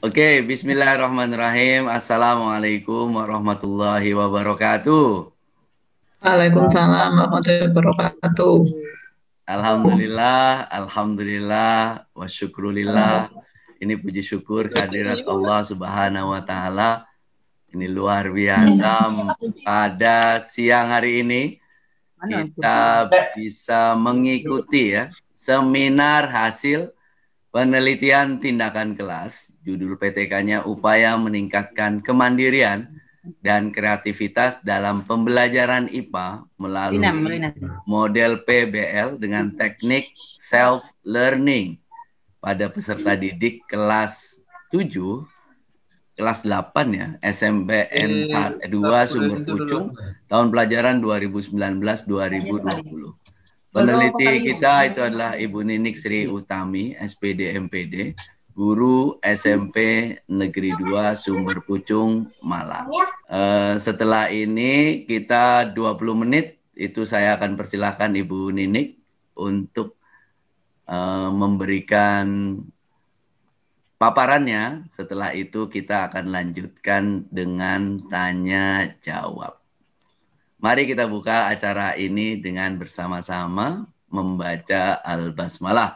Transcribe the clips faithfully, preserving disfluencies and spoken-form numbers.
Oke, bismillahirrahmanirrahim. Assalamualaikum warahmatullahi wabarakatuh. Waalaikumsalam warahmatullahi wabarakatuh. Alhamdulillah, alhamdulillah, wa syukrulillah. Ini puji syukur kehadirat Allah Subhanahu wa taala. Ini luar biasa. Pada siang hari ini kita bisa mengikuti ya seminar hasil penelitian tindakan kelas. Judul P T K-nya Upaya Meningkatkan Kemandirian dan Kreativitas dalam Pembelajaran I P A melalui model P B L dengan teknik self-learning pada peserta didik kelas tujuh, kelas delapan ya, S M P N dua Sumber Pucung, tahun pelajaran dua ribu sembilan belas dua ribu dua puluh. Peneliti kita itu adalah Ibu Ninik Sri Utami, S P D M P D, guru S M P Negeri dua Sumber Pucung, Malang. Uh, setelah ini kita dua puluh menit, itu saya akan persilahkan Ibu Ninik untuk uh, memberikan paparannya. Setelah itu kita akan lanjutkan dengan tanya jawab. Mari kita buka acara ini dengan bersama-sama membaca Al-Basmalah.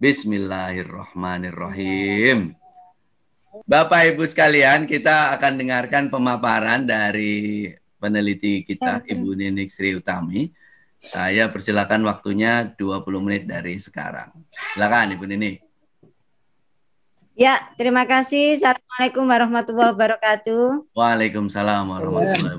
Bismillahirrahmanirrahim. Bapak Ibu sekalian, kita akan dengarkan pemaparan dari peneliti kita, Ibu Ninik Sri Utami. Saya persilakan waktunya dua puluh menit dari sekarang. Silakan Ibu Ninik. Ya, terima kasih. Assalamualaikum warahmatullahi wabarakatuh. Waalaikumsalam warahmatullahi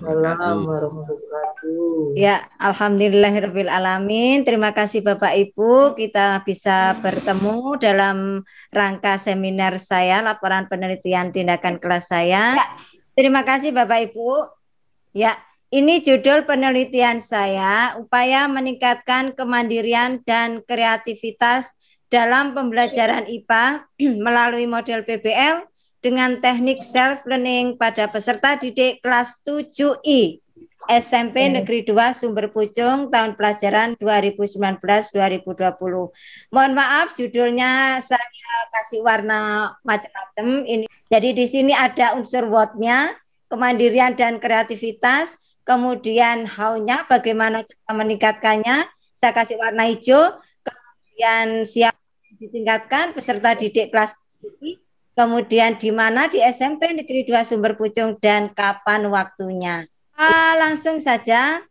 wabarakatuh. Ya, alhamdulillahirabbil alamin. Terima kasih Bapak Ibu, kita bisa bertemu dalam rangka seminar saya, laporan penelitian tindakan kelas saya. Ya, terima kasih Bapak Ibu. Ya, ini judul penelitian saya, upaya meningkatkan kemandirian dan kreativitas dalam pembelajaran I P A melalui model P B L dengan teknik self-learning pada peserta didik kelas tujuh I S M P Negeri dua Sumber Pucung tahun pelajaran dua ribu sembilan belas dua ribu dua puluh. Mohon maaf judulnya saya kasih warna macam-macam ini. Jadi di sini ada unsur what-nya, kemandirian dan kreativitas, kemudian how-nya, bagaimana cara meningkatkannya, saya kasih warna hijau, kemudian siapa ditingkatkan peserta didik kelas tujuh, kemudian di mana di S M P Negeri dua Sumber Pucung dan kapan waktunya. Ah, langsung saja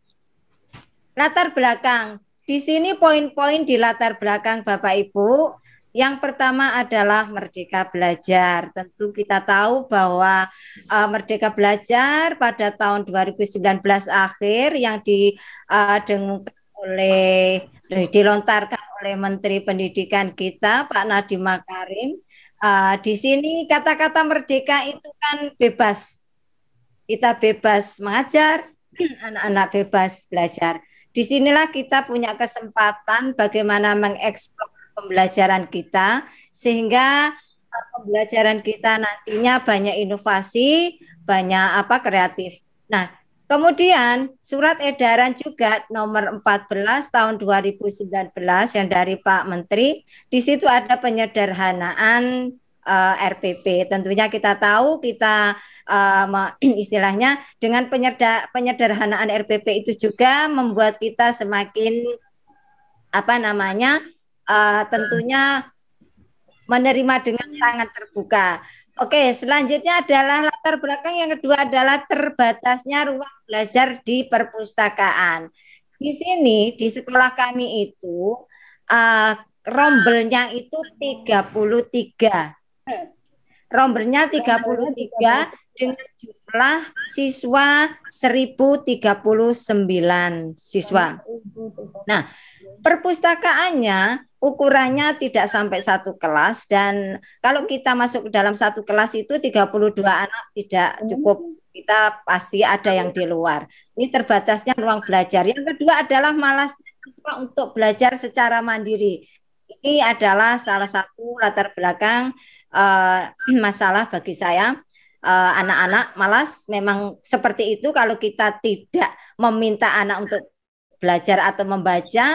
latar belakang. Di sini poin-poin di latar belakang Bapak Ibu. Yang pertama adalah Merdeka Belajar. Tentu kita tahu bahwa uh, Merdeka Belajar pada tahun dua ribu sembilan belas akhir yang didengungkan uh, oleh dilontarkan oleh Menteri Pendidikan kita Pak Nadiem Makarim. Uh, di sini kata-kata merdeka itu kan bebas. Kita bebas mengajar, anak-anak bebas belajar. Disinilah kita punya kesempatan bagaimana mengeksplor pembelajaran kita sehingga uh, pembelajaran kita nantinya banyak inovasi, banyak apa kreatif. Nah, kemudian surat edaran juga nomor empat belas tahun dua ribu sembilan belas yang dari Pak Menteri, di situ ada penyederhanaan uh, R P P. Tentunya kita tahu kita uh, istilahnya dengan penyederhanaan R P P itu juga membuat kita semakin apa namanya uh, tentunya menerima dengan sangat terbuka. Oke, selanjutnya adalah latar belakang yang kedua adalah terbatasnya ruang belajar di perpustakaan. Di sini di sekolah kami itu uh, rombelnya itu tiga puluh tiga. Rombelnya tiga puluh tiga dengan jumlah siswa seribu tiga puluh sembilan siswa. Nah, perpustakaannya ukurannya tidak sampai satu kelas dan kalau kita masuk ke dalam satu kelas itu tiga puluh dua anak tidak cukup, kita pasti ada yang di luar. Ini terbatasnya ruang belajar. Yang kedua adalah malas siswa untuk belajar secara mandiri. Ini adalah salah satu latar belakang uh, masalah bagi saya. Uh, anak-anak malas memang seperti itu kalau kita tidak meminta anak untuk belajar atau membaca.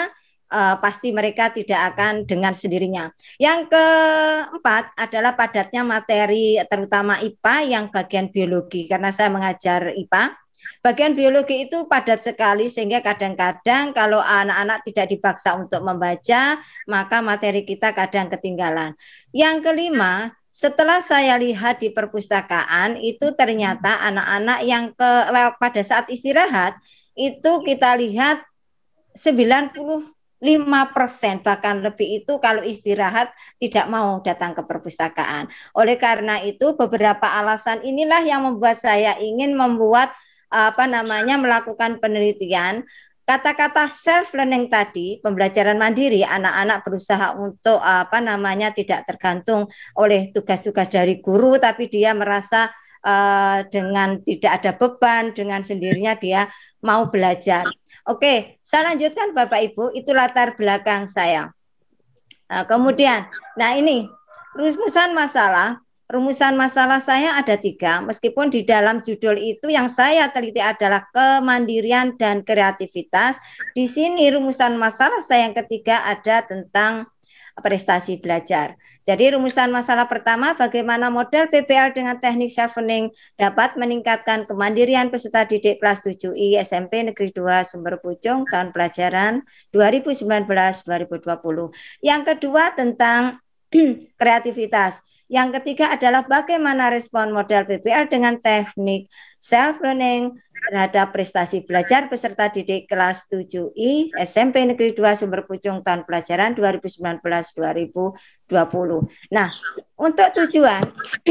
uh, pasti mereka tidak akan dengan sendirinya. Yang keempat adalah padatnya materi terutama I P A yang bagian biologi, karena saya mengajar I P A. Bagian biologi itu padat sekali sehingga kadang-kadang kalau anak-anak tidak dipaksa untuk membaca, maka materi kita kadang ketinggalan. Yang kelima, setelah saya lihat di perpustakaan itu ternyata anak-anak yang ke, pada saat istirahat itu kita lihat sembilan puluh lima persen bahkan lebih itu kalau istirahat tidak mau datang ke perpustakaan. Oleh karena itu beberapa alasan inilah yang membuat saya ingin membuat apa namanya melakukan penelitian. Kata-kata self learning tadi, pembelajaran mandiri, anak-anak berusaha untuk apa namanya tidak tergantung oleh tugas-tugas dari guru, tapi dia merasa uh, dengan tidak ada beban, dengan sendirinya dia mau belajar. Oke, saya lanjutkan Bapak Ibu, itu latar belakang saya. Nah, kemudian, nah ini rumusan masalah. Rumusan masalah saya ada tiga, meskipun di dalam judul itu yang saya teliti adalah kemandirian dan kreativitas. Di sini rumusan masalah saya yang ketiga ada tentang prestasi belajar. Jadi rumusan masalah pertama, bagaimana model P B L dengan teknik self-learning dapat meningkatkan kemandirian peserta didik kelas tujuh I S M P Negeri dua Sumber Pucung tahun pelajaran dua ribu sembilan belas dua ribu dua puluh. Yang kedua tentang kreativitas. Yang ketiga adalah bagaimana respon model P B L dengan teknik self-learning terhadap prestasi belajar peserta didik kelas tujuh I S M P Negeri dua Sumber Pucung tahun pelajaran dua ribu sembilan belas dua ribu dua puluh. Nah, untuk tujuan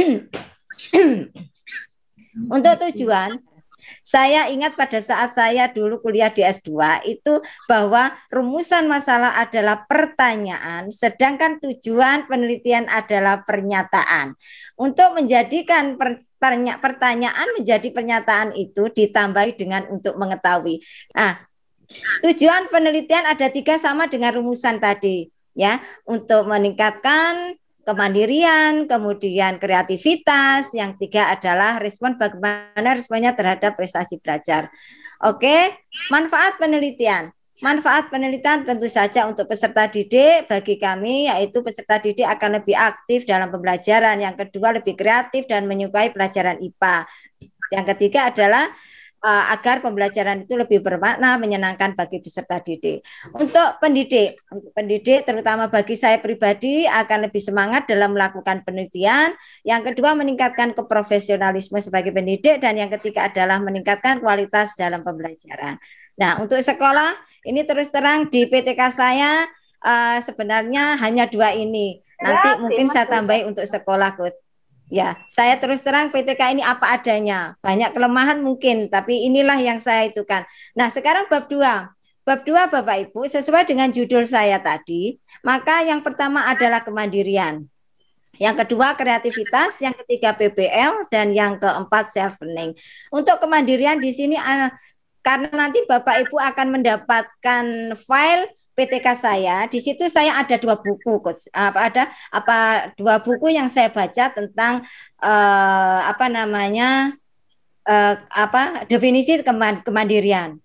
untuk tujuan saya ingat pada saat saya dulu kuliah di S dua itu bahwa rumusan masalah adalah pertanyaan, sedangkan tujuan penelitian adalah pernyataan. Untuk menjadikan per, pernya, pertanyaan menjadi pernyataan itu ditambahi dengan untuk mengetahui. Nah, tujuan penelitian ada tiga sama dengan rumusan tadi, ya, untuk meningkatkan kemandirian, kemudian kreativitas, yang tiga adalah respon bagaimana responnya terhadap prestasi belajar. Oke, manfaat penelitian. Manfaat penelitian tentu saja untuk peserta didik bagi kami, yaitu peserta didik akan lebih aktif dalam pembelajaran. Yang kedua lebih kreatif dan menyukai pelajaran I P A. Yang ketiga adalah Uh, agar pembelajaran itu lebih bermakna, menyenangkan bagi peserta didik. Untuk pendidik, untuk pendidik terutama bagi saya pribadi akan lebih semangat dalam melakukan penelitian. Yang kedua meningkatkan keprofesionalisme sebagai pendidik, dan yang ketiga adalah meningkatkan kualitas dalam pembelajaran. Nah, untuk sekolah ini terus terang di P T K saya uh, sebenarnya hanya dua ini. Nanti mungkin saya tambahi untuk sekolah, Coach. Ya, saya terus terang P T K ini apa adanya. Banyak kelemahan mungkin, tapi inilah yang saya itukan. Nah, sekarang bab dua. Bab dua Bapak Ibu, sesuai dengan judul saya tadi, maka yang pertama adalah kemandirian. Yang kedua kreativitas, yang ketiga P B L, dan yang keempat self-learning. Untuk kemandirian di sini, uh, karena nanti Bapak Ibu akan mendapatkan file P T K saya, di situ saya ada dua buku, Coach. Apa ada apa dua buku yang saya baca tentang uh, apa namanya uh, apa definisi kemandirian.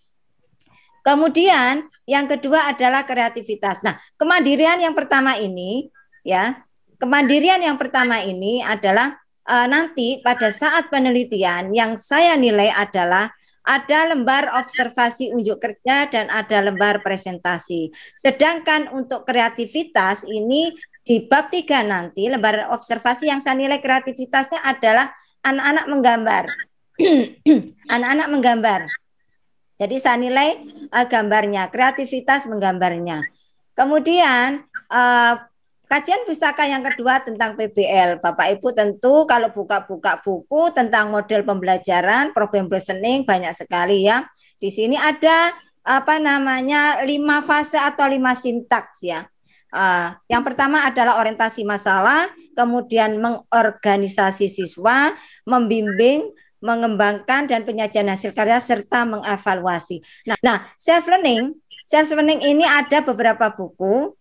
Kemudian yang kedua adalah kreativitas. Nah, kemandirian yang pertama ini, ya, kemandirian yang pertama ini adalah uh, nanti pada saat penelitian yang saya nilai adalah ada lembar observasi unjuk kerja dan ada lembar presentasi. Sedangkan untuk kreativitas ini di bab tiga nanti, lembar observasi yang saya nilai kreativitasnya adalah anak-anak menggambar. Anak-anak menggambar. Jadi saya nilai uh, gambarnya, kreativitas menggambarnya. Kemudian uh, kajian pustaka yang kedua tentang P B L. Bapak Ibu tentu kalau buka-buka buku tentang model pembelajaran, problem listening banyak sekali ya. Di sini ada apa namanya lima fase atau lima sintaks ya. Uh, yang pertama adalah orientasi masalah, kemudian mengorganisasi siswa, membimbing, mengembangkan dan penyajian hasil karya serta mengevaluasi. Nah, nah self learning, self learning ini ada beberapa buku.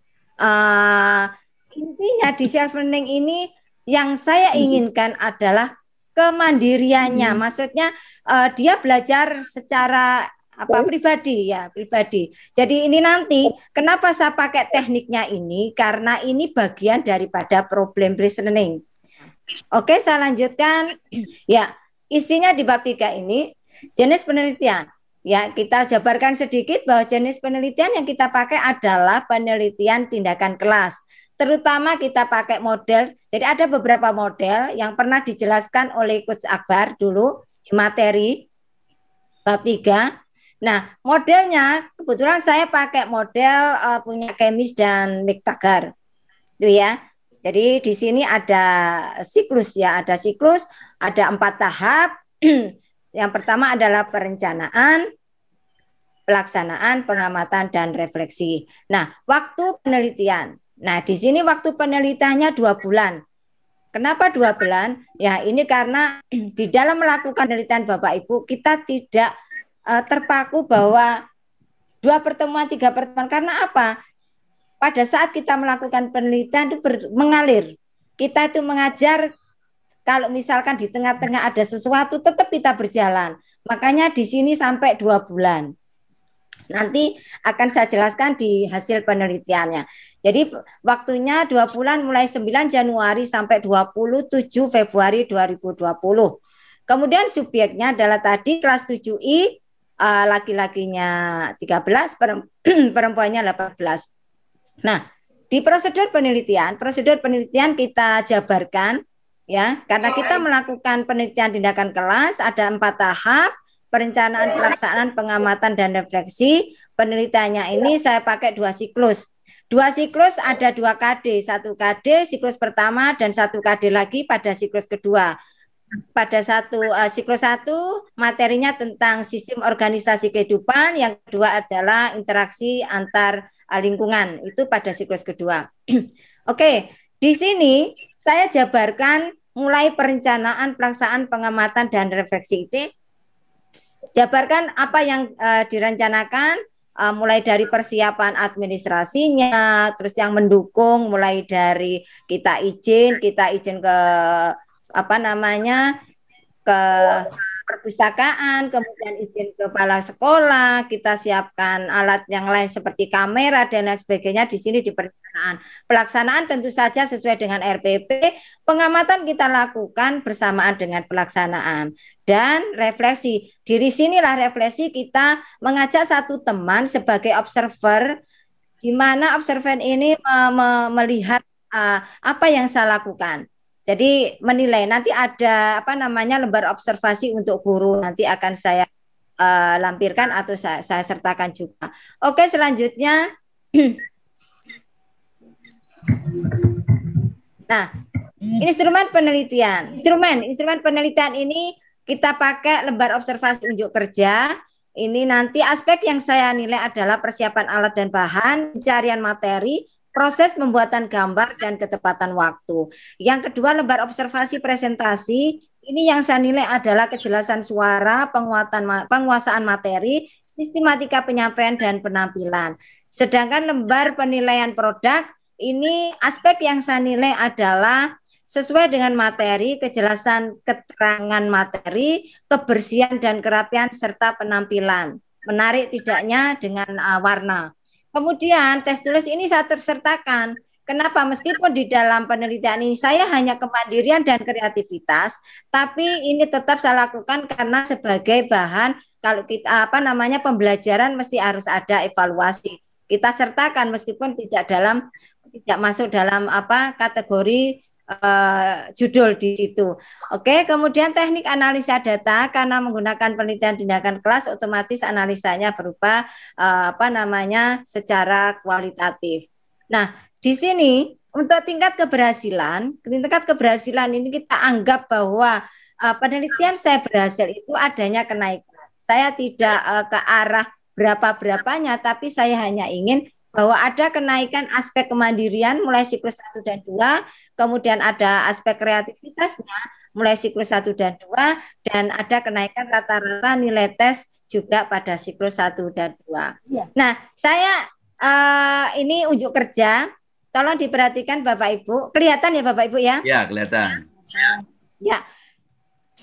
Uh, Intinya di self learning ini yang saya inginkan adalah kemandiriannya. Maksudnya uh, dia belajar secara apa pribadi ya, pribadi. Jadi ini nanti kenapa saya pakai tekniknya ini, karena ini bagian daripada problem reasoning. Oke, saya lanjutkan. Ya, isinya di bab tiga ini jenis penelitian. Ya, kita jabarkan sedikit bahwa jenis penelitian yang kita pakai adalah penelitian tindakan kelas. Terutama kita pakai model. Jadi ada beberapa model yang pernah dijelaskan oleh Coach Akbar dulu di materi bab tiga. Nah, modelnya kebetulan saya pakai model uh, punya Kemis dan Miktagar. Itu ya. Jadi di sini ada siklus ya, ada siklus, ada empat tahap. Yang pertama adalah perencanaan, pelaksanaan, pengamatan, dan refleksi. Nah, waktu penelitian. Nah, di sini waktu penelitiannya dua bulan. Kenapa dua bulan? Ya, ini karena di dalam melakukan penelitian Bapak Ibu, kita tidak uh, terpaku bahwa dua pertemuan, tiga pertemuan. Karena apa? Pada saat kita melakukan penelitian itu ber, mengalir. Kita itu mengajar, kalau misalkan di tengah-tengah ada sesuatu, tetap kita berjalan. Makanya di sini sampai dua bulan. Nanti akan saya jelaskan di hasil penelitiannya. Jadi waktunya dua bulan mulai sembilan Januari sampai dua puluh tujuh Februari dua ribu dua puluh. Kemudian subjeknya adalah tadi kelas tujuh I, uh, laki-lakinya tiga belas, perempuannya delapan belas. Nah, di prosedur penelitian, prosedur penelitian kita jabarkan ya, karena kita melakukan penelitian tindakan kelas ada empat tahap, perencanaan, pelaksanaan, pengamatan, dan refleksi. Penelitiannya ini saya pakai dua siklus. Dua siklus ada dua K D, satu K D siklus pertama dan satu K D lagi pada siklus kedua. Pada satu uh, siklus satu materinya tentang sistem organisasi kehidupan, yang kedua adalah interaksi antar uh, lingkungan, itu pada siklus kedua. Oke, di sini saya jabarkan mulai perencanaan, pelaksanaan, pengamatan, dan refleksi. Itu jabarkan apa yang uh, direncanakan, uh, mulai dari persiapan administrasinya, terus yang mendukung mulai dari kita izin, kita izin ke apa namanya ke perpustakaan, kemudian izin ke kepala sekolah, kita siapkan alat yang lain seperti kamera dan lain sebagainya di sini di perencanaan. Pelaksanaan tentu saja sesuai dengan R P P, pengamatan kita lakukan bersamaan dengan pelaksanaan, dan refleksi. Di sinilah refleksi kita mengajak satu teman sebagai observer, di mana observer ini uh, me melihat uh, apa yang saya lakukan. Jadi menilai, nanti ada apa namanya lembar observasi untuk guru, nanti akan saya uh, lampirkan atau saya, saya sertakan juga. Oke, selanjutnya. Nah, instrumen penelitian. Instrumen, instrumen penelitian ini kita pakai lembar observasi unjuk kerja. Ini nanti aspek yang saya nilai adalah persiapan alat dan bahan, pencarian materi, proses pembuatan gambar, dan ketepatan waktu. Yang kedua, lembar observasi presentasi. Ini yang saya nilai adalah kejelasan suara, penguatan penguasaan materi, sistematika penyampaian, dan penampilan. Sedangkan lembar penilaian produk, ini aspek yang saya nilai adalah sesuai dengan materi, kejelasan keterangan materi, kebersihan dan kerapian, serta penampilan. Menarik tidaknya dengan uh, warna. Kemudian tes tulis ini saya tersertakan. Kenapa? Meskipun di dalam penelitian ini saya hanya kemandirian dan kreativitas, tapi ini tetap saya lakukan karena sebagai bahan, kalau kita apa namanya pembelajaran mesti harus ada evaluasi. Kita sertakan meskipun tidak dalam tidak masuk dalam apa kategori uh, judul di situ. Oke, kemudian teknik analisa data, karena menggunakan penelitian tindakan kelas, otomatis analisanya berupa uh, apa namanya secara kualitatif. Nah, di sini untuk tingkat keberhasilan, tingkat keberhasilan ini kita anggap bahwa uh, penelitian saya berhasil itu adanya kenaikan. Saya tidak uh, ke arah berapa-berapanya, tapi saya hanya ingin bahwa ada kenaikan aspek kemandirian mulai siklus satu dan dua, kemudian ada aspek kreativitasnya mulai siklus satu dan dua, dan ada kenaikan rata-rata nilai tes juga pada siklus satu dan dua. Ya. Nah, saya uh, ini unjuk kerja, tolong diperhatikan Bapak Ibu. Kelihatan ya Bapak Ibu ya? Ya, kelihatan. Ya.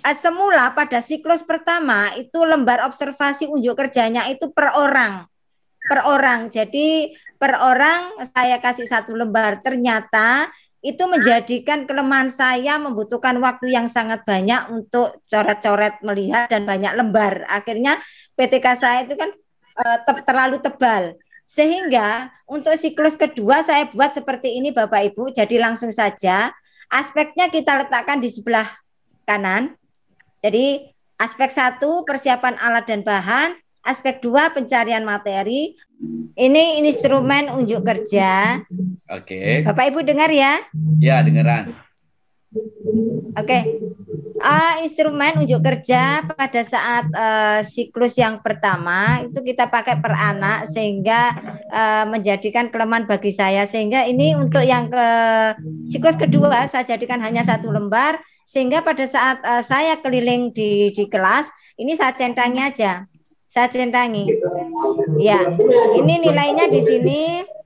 semula pada siklus pertama itu lembar observasi unjuk kerjanya itu per orang. Per orang. Jadi per orang saya kasih satu lembar. Ternyata itu menjadikan kelemahan saya membutuhkan waktu yang sangat banyak untuk coret-coret melihat dan banyak lembar. Akhirnya P T K saya itu kan uh, te terlalu tebal. Sehingga untuk siklus kedua saya buat seperti ini Bapak Ibu. Jadi langsung saja aspeknya kita letakkan di sebelah kanan. Jadi aspek satu persiapan alat dan bahan, aspek dua pencarian materi. Ini instrumen unjuk kerja. Oke. Bapak Ibu dengar ya? Ya, dengeran. Oke. Uh, instrumen unjuk kerja pada saat uh, siklus yang pertama itu kita pakai per anak sehingga uh, menjadikan kelemahan bagi saya, sehingga ini untuk yang ke siklus kedua saya jadikan hanya satu lembar, sehingga pada saat uh, saya keliling di di kelas ini saya centangi aja. Saya centangi. Ya, ini nilainya di sini.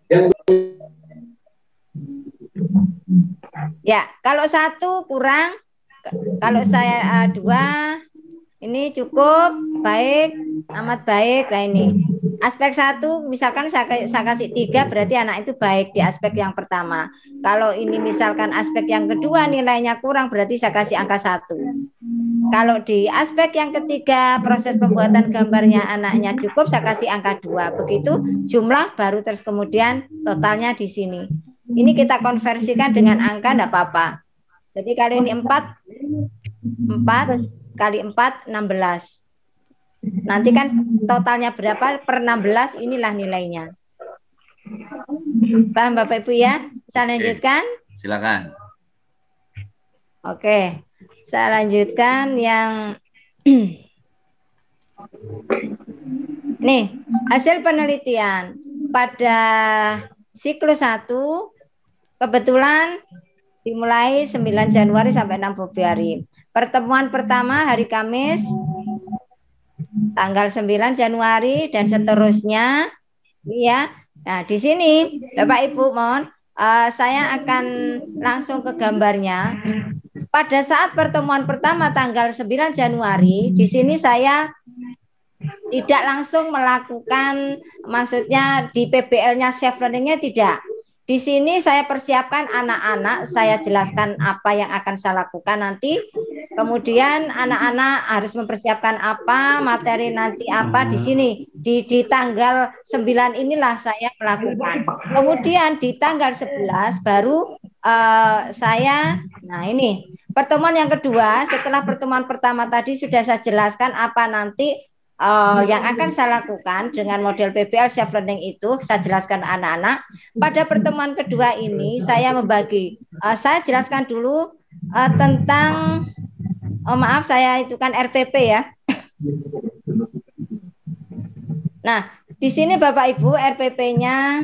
Ya, kalau satu kurang, kalau saya uh, dua, ini cukup baik, amat baik. Nah ini aspek satu, misalkan saya, saya kasih tiga, berarti anak itu baik di aspek yang pertama. Kalau ini misalkan aspek yang kedua nilainya kurang, berarti saya kasih angka satu. Kalau di aspek yang ketiga proses pembuatan gambarnya anaknya cukup, saya kasih angka dua. Begitu jumlah baru terus kemudian totalnya di sini. Ini kita konversikan dengan angka enggak apa-apa. Jadi kali ini empat, empat kali empat, enam belas. Nanti kan totalnya berapa per enam belas, inilah nilainya. Paham Bapak Ibu ya? Saya lanjutkan? Silakan. Oke. Saya lanjutkan yang nih, hasil penelitian pada siklus satu kebetulan dimulai sembilan Januari sampai enam Februari. Pertemuan pertama hari Kamis tanggal sembilan Januari dan seterusnya ya. Nah, di sini Bapak Ibu mohon uh, saya akan langsung ke gambarnya. Pada saat pertemuan pertama tanggal sembilan Januari, di sini saya tidak langsung melakukan, maksudnya di P B L-nya self learning-nya tidak. Di sini saya persiapkan anak-anak, saya jelaskan apa yang akan saya lakukan nanti. Kemudian anak-anak harus mempersiapkan apa, materi nanti apa di sini. Di, di tanggal sembilan inilah saya melakukan. Kemudian di tanggal sebelas baru uh, saya, nah ini. Pertemuan yang kedua, setelah pertemuan pertama tadi sudah saya jelaskan apa nanti uh, yang akan saya lakukan dengan model P B L self learning itu, saya jelaskan anak-anak. Pada pertemuan kedua ini saya membagi, uh, saya jelaskan dulu uh, tentang, oh maaf saya itu kan R P P ya. Nah, di sini Bapak Ibu R P P-nya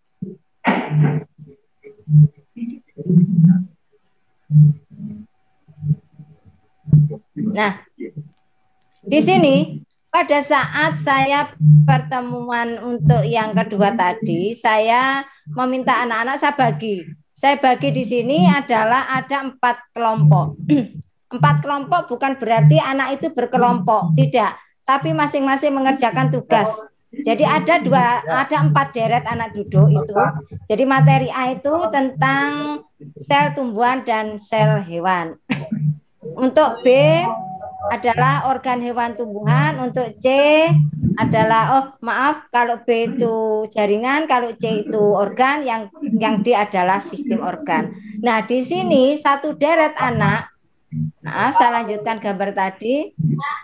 Nah, di sini pada saat saya pertemuan untuk yang kedua tadi, saya meminta anak-anak saya bagi. Saya bagi di sini adalah ada empat kelompok. Empat kelompok bukan berarti anak itu berkelompok, tidak. Tapi masing-masing mengerjakan tugas. Jadi ada dua, ada empat deret anak duduk itu. Jadi materi A itu tentang sel tumbuhan dan sel hewan. Untuk B adalah organ hewan tumbuhan, untuk C adalah, oh maaf, kalau B itu jaringan, kalau C itu organ, yang yang D adalah sistem organ. Nah di sini satu deret anak, maaf saya lanjutkan gambar tadi.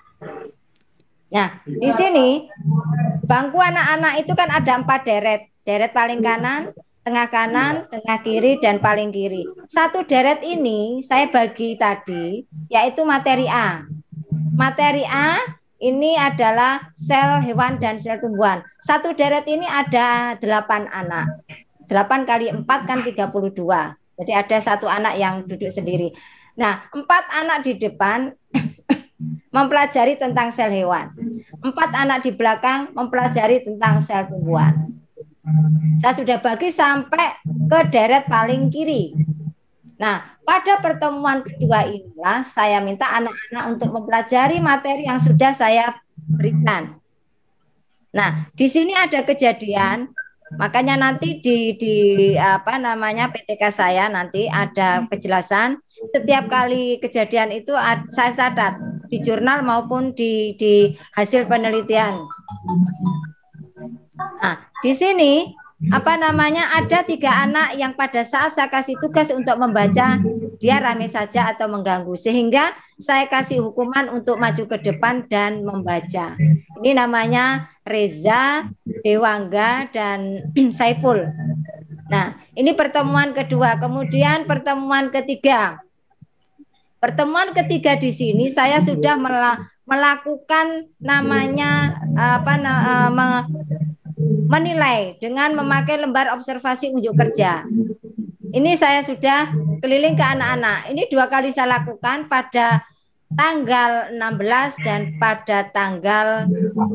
Nah di sini bangku anak-anak itu kan ada empat deret, deret paling kanan, tengah kanan, tengah kiri, dan paling kiri. Satu deret ini saya bagi tadi, yaitu materi A. Materi A ini adalah sel hewan dan sel tumbuhan. Satu deret ini ada delapan anak. delapan kali empat kan tiga puluh dua. Jadi ada satu anak yang duduk sendiri. Nah, empat anak di depan mempelajari tentang sel hewan. Empat anak di belakang mempelajari tentang sel tumbuhan. Saya sudah bagi sampai ke deret paling kiri. Nah, pada pertemuan kedua inilah saya minta anak-anak untuk mempelajari materi yang sudah saya berikan. Nah, di sini ada kejadian, makanya nanti di di apa namanya P T K saya nanti ada kejelasan setiap kali kejadian itu saya catat di jurnal maupun di di hasil penelitian. Nah, di sini apa namanya ada tiga anak yang pada saat saya kasih tugas untuk membaca dia rame saja atau mengganggu, sehingga saya kasih hukuman untuk maju ke depan dan membaca. Ini namanya Reza, Dewangga, dan Saiful. Nah, ini pertemuan kedua. Kemudian pertemuan ketiga. Pertemuan ketiga di sini saya sudah melakukan namanya apa uh, menilai dengan memakai lembar observasi unjuk kerja. Ini saya sudah keliling ke anak-anak. Ini dua kali saya lakukan pada tanggal enam belas dan pada tanggal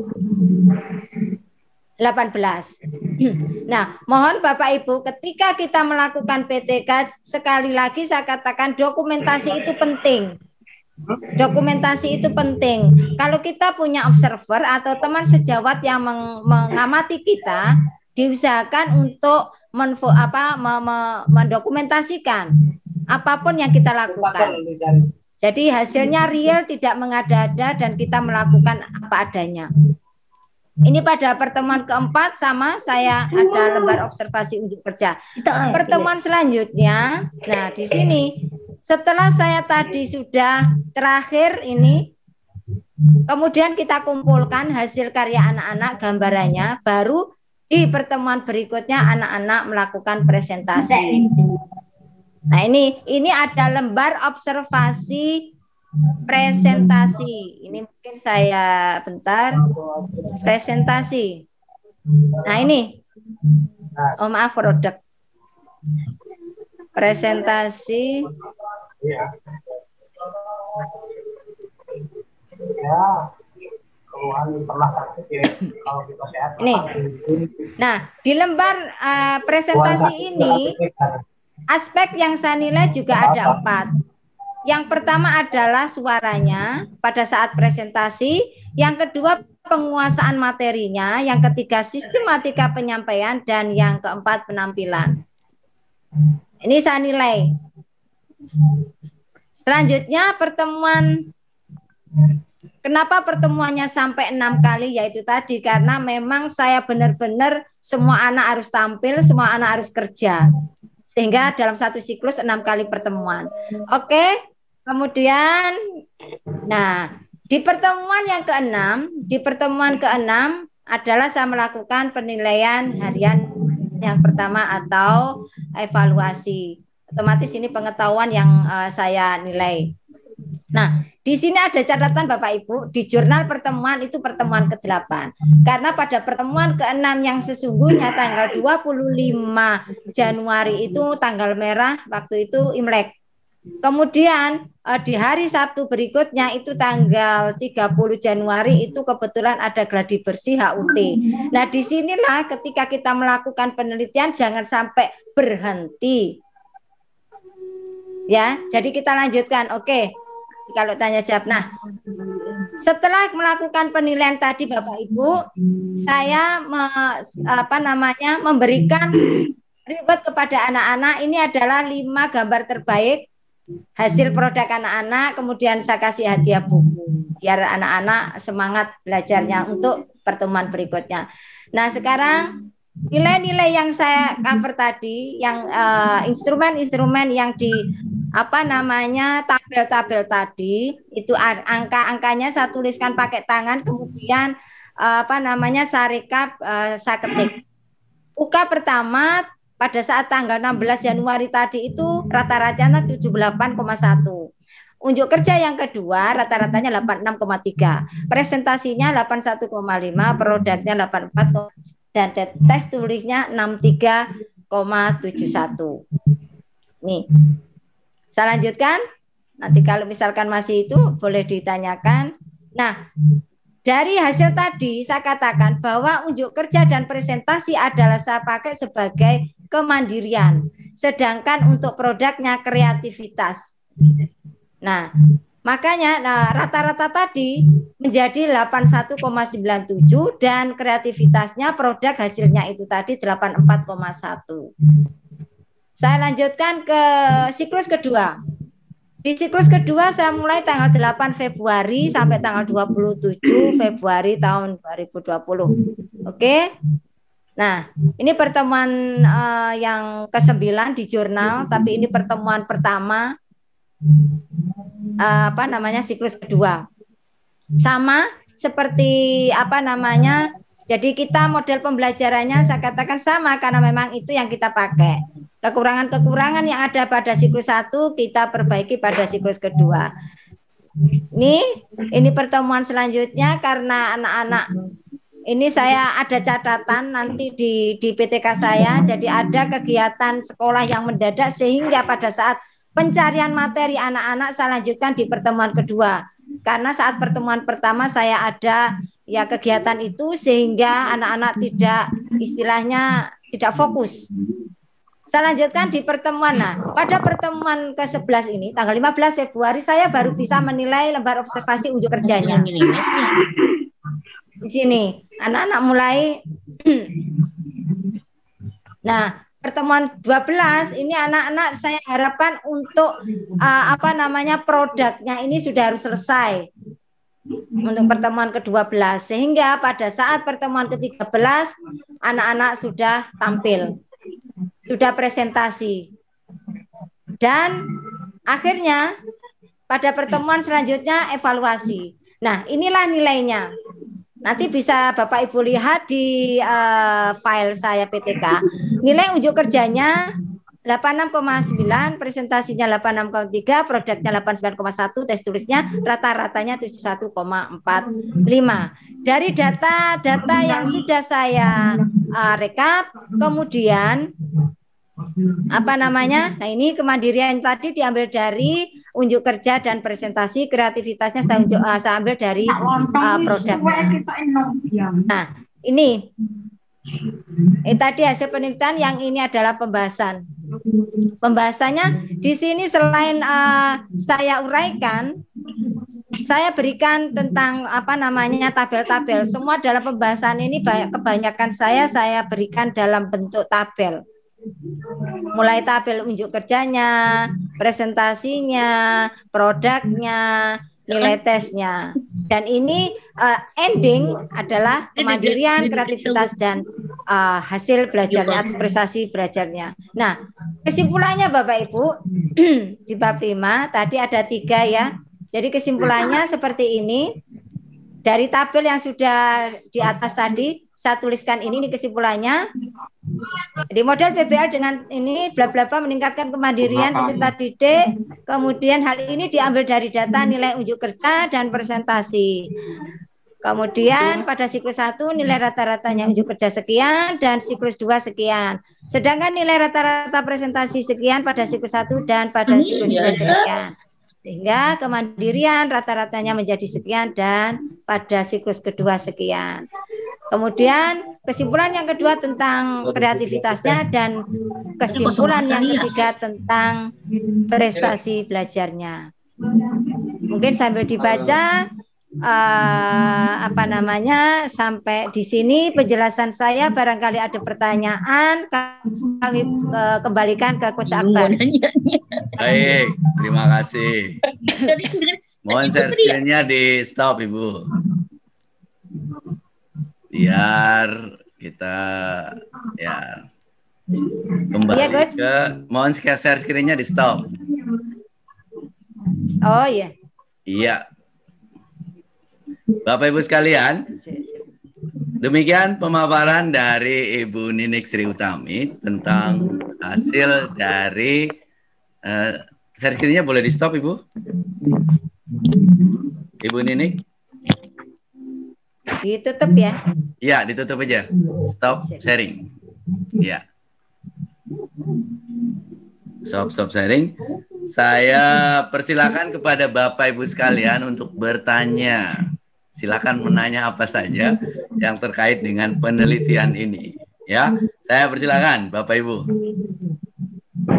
delapan belas. Nah, mohon Bapak Ibu, ketika kita melakukan P T K, sekali lagi saya katakan dokumentasi itu penting. Dokumentasi itu penting. Kalau kita punya observer atau teman sejawat yang meng mengamati kita, diusahakan untuk menfo apa mendokumentasikan apapun yang kita lakukan. Jadi hasilnya real, tidak mengada-ada, dan kita melakukan apa adanya. Ini pada pertemuan keempat sama saya ada lembar observasi unjuk kerja. Pertemuan selanjutnya, nah di sini setelah saya tadi sudah terakhir ini, kemudian kita kumpulkan hasil karya anak-anak gambarannya, baru di pertemuan berikutnya anak-anak melakukan presentasi. Nah ini ini ada lembar observasi presentasi. Ini mungkin saya bentar presentasi. Nah ini, oh maaf produk presentasi. Ini. Nah di lembar uh, presentasi ini aspek yang saya nilai juga ada empat. Yang pertama adalah suaranya pada saat presentasi, yang kedua penguasaan materinya, yang ketiga sistematika penyampaian, dan yang keempat penampilan. Ini saya nilai. Selanjutnya pertemuan, kenapa pertemuannya sampai enam kali, yaitu tadi karena memang saya benar-benar semua anak harus tampil, semua anak harus kerja. Sehingga dalam satu siklus enam kali pertemuan. Oke. Kemudian, nah di pertemuan yang keenam, di pertemuan keenam adalah saya melakukan penilaian harian yang pertama atau evaluasi. Otomatis ini pengetahuan yang uh, saya nilai. Nah, di sini ada catatan Bapak Ibu, di jurnal pertemuan itu pertemuan kedelapan. Karena pada pertemuan keenam yang sesungguhnya tanggal dua puluh lima Januari itu tanggal merah, waktu itu Imlek. Kemudian di hari Sabtu berikutnya itu tanggal tiga puluh Januari itu kebetulan ada gladi bersih H U T. Nah disinilah ketika kita melakukan penelitian jangan sampai berhenti. Ya, jadi kita lanjutkan. Oke, kalau tanya jawab. Nah, setelah melakukan penilaian tadi Bapak Ibu, saya me, apa namanya memberikan reward kepada anak-anak. Ini adalah lima gambar terbaik hasil produk anak-anak, kemudian saya kasih hadiah buku biar anak-anak semangat belajarnya untuk pertemuan berikutnya. Nah sekarang nilai-nilai yang saya cover tadi, yang instrumen-instrumen uh, yang di apa namanya tabel-tabel tadi itu angka-angkanya saya tuliskan pakai tangan, kemudian uh, apa namanya saya rekap, uh, saya ketik. U K pertama pada saat tanggal enam belas Januari tadi itu rata-ratanya tujuh puluh delapan koma satu. Unjuk kerja yang kedua rata-ratanya delapan puluh enam koma tiga. Presentasinya delapan puluh satu koma lima, produknya delapan puluh empat, dan tes tulisnya enam puluh tiga koma tujuh satu. Nih. Saya lanjutkan. Nanti kalau misalkan masih itu boleh ditanyakan. Nah, dari hasil tadi saya katakan bahwa unjuk kerja dan presentasi adalah saya pakai sebagai kemandirian. sedangkan untuk produknya kreativitas. Nah, makanya nah, rata-rata tadi menjadi delapan puluh satu koma sembilan tujuh dan kreativitasnya produk hasilnya itu tadi delapan puluh empat koma satu. Saya lanjutkan ke siklus kedua. Di siklus kedua saya mulai tanggal delapan Februari sampai tanggal dua puluh tujuh Februari tahun dua ribu dua puluh. Oke. Nah, ini pertemuan uh, yang kesembilan di jurnal, tapi ini pertemuan pertama uh, apa namanya siklus kedua. Sama seperti apa namanya? Jadi kita model pembelajarannya saya katakan sama karena memang itu yang kita pakai. Kekurangan-kekurangan yang ada pada siklus satu kita perbaiki pada siklus kedua. Ini ini pertemuan selanjutnya karena anak-anak ini saya ada catatan nanti di di P T K saya. Jadi ada kegiatan sekolah yang mendadak sehingga pada saat pencarian materi anak-anak saya lanjutkan di pertemuan kedua. Karena saat pertemuan pertama saya ada ya kegiatan itu sehingga anak-anak tidak istilahnya tidak fokus. Saya lanjutkan di pertemuan. Nah, pada pertemuan ke sebelas ini, tanggal lima belas Februari, saya baru bisa menilai lembar observasi unjuk kerjanya. Di sini, anak-anak mulai. Nah, pertemuan dua belas ini anak-anak saya harapkan untuk uh, apa namanya produknya ini sudah harus selesai. Untuk pertemuan ke dua belas. Sehingga pada saat pertemuan ke tiga belas, anak-anak sudah tampil. Sudah presentasi. Dan akhirnya pada pertemuan selanjutnya evaluasi. Nah, inilah nilainya. Nanti bisa Bapak Ibu lihat di uh, file saya P T K. Nilai unjuk kerjanya delapan puluh enam koma sembilan, presentasinya delapan puluh enam koma tiga, produknya delapan puluh sembilan koma satu, tes tulisnya rata-ratanya tujuh puluh satu koma empat lima. Dari data-data yang sudah saya uh, rekap, kemudian apa namanya? Nah, ini kemandirian tadi diambil dari unjuk kerja dan presentasi, kreativitasnya saya, unjuk, uh, saya ambil dari uh, produknya. Nah, ini eh, tadi hasil penelitian, yang ini adalah pembahasan. Pembahasannya di sini selain uh, saya uraikan, saya berikan tentang apa namanya tabel-tabel. Semua dalam pembahasan ini kebanyakan saya saya berikan dalam bentuk tabel. Mulai tabel unjuk kerjanya, presentasinya, produknya, nilai tesnya. Dan ini uh, ending adalah kemandirian, kreativitas, dan uh, hasil belajarnya atau prestasi belajarnya. Nah, kesimpulannya Bapak Ibu di bab lima tadi ada tiga ya. Jadi kesimpulannya seperti ini. Dari tabel yang sudah di atas tadi, saya tuliskan ini, ini kesimpulannya. Di model P B L dengan ini bla bla bla meningkatkan kemandirian peserta didik. Kemudian hal ini diambil dari data nilai unjuk kerja dan presentasi. Kemudian pada siklus satu nilai rata-ratanya unjuk kerja sekian dan siklus dua sekian. Sedangkan nilai rata-rata presentasi sekian pada siklus satu dan pada siklus dua sekian. Sehingga kemandirian rata-ratanya menjadi sekian dan pada siklus kedua sekian. Kemudian kesimpulan yang kedua tentang kreativitasnya dan kesimpulan yang ketiga tentang prestasi belajarnya. Mungkin sambil dibaca uh, apa namanya sampai di sini penjelasan saya. Barangkali ada pertanyaan, kami uh, kembalikan ke Coach Akbar. Baik, terima kasih. Mohon share screen-nya di stop Ibu. Biar kita ya kembali ya, ke mohon share screen-nya di stop. Oh iya. Iya. Bapak Ibu sekalian, demikian pemaparan dari Ibu Ninik Sri Utami tentang hasil dari uh, share screen-nya boleh di stop Ibu? Ibu Ninik? Ditutup ya? Iya, ditutup aja. Stop sharing. Iya. Stop stop sharing. Saya persilakan kepada Bapak Ibu sekalian untuk bertanya. Silakan menanya apa saja yang terkait dengan penelitian ini. Ya, saya persilakan Bapak Ibu.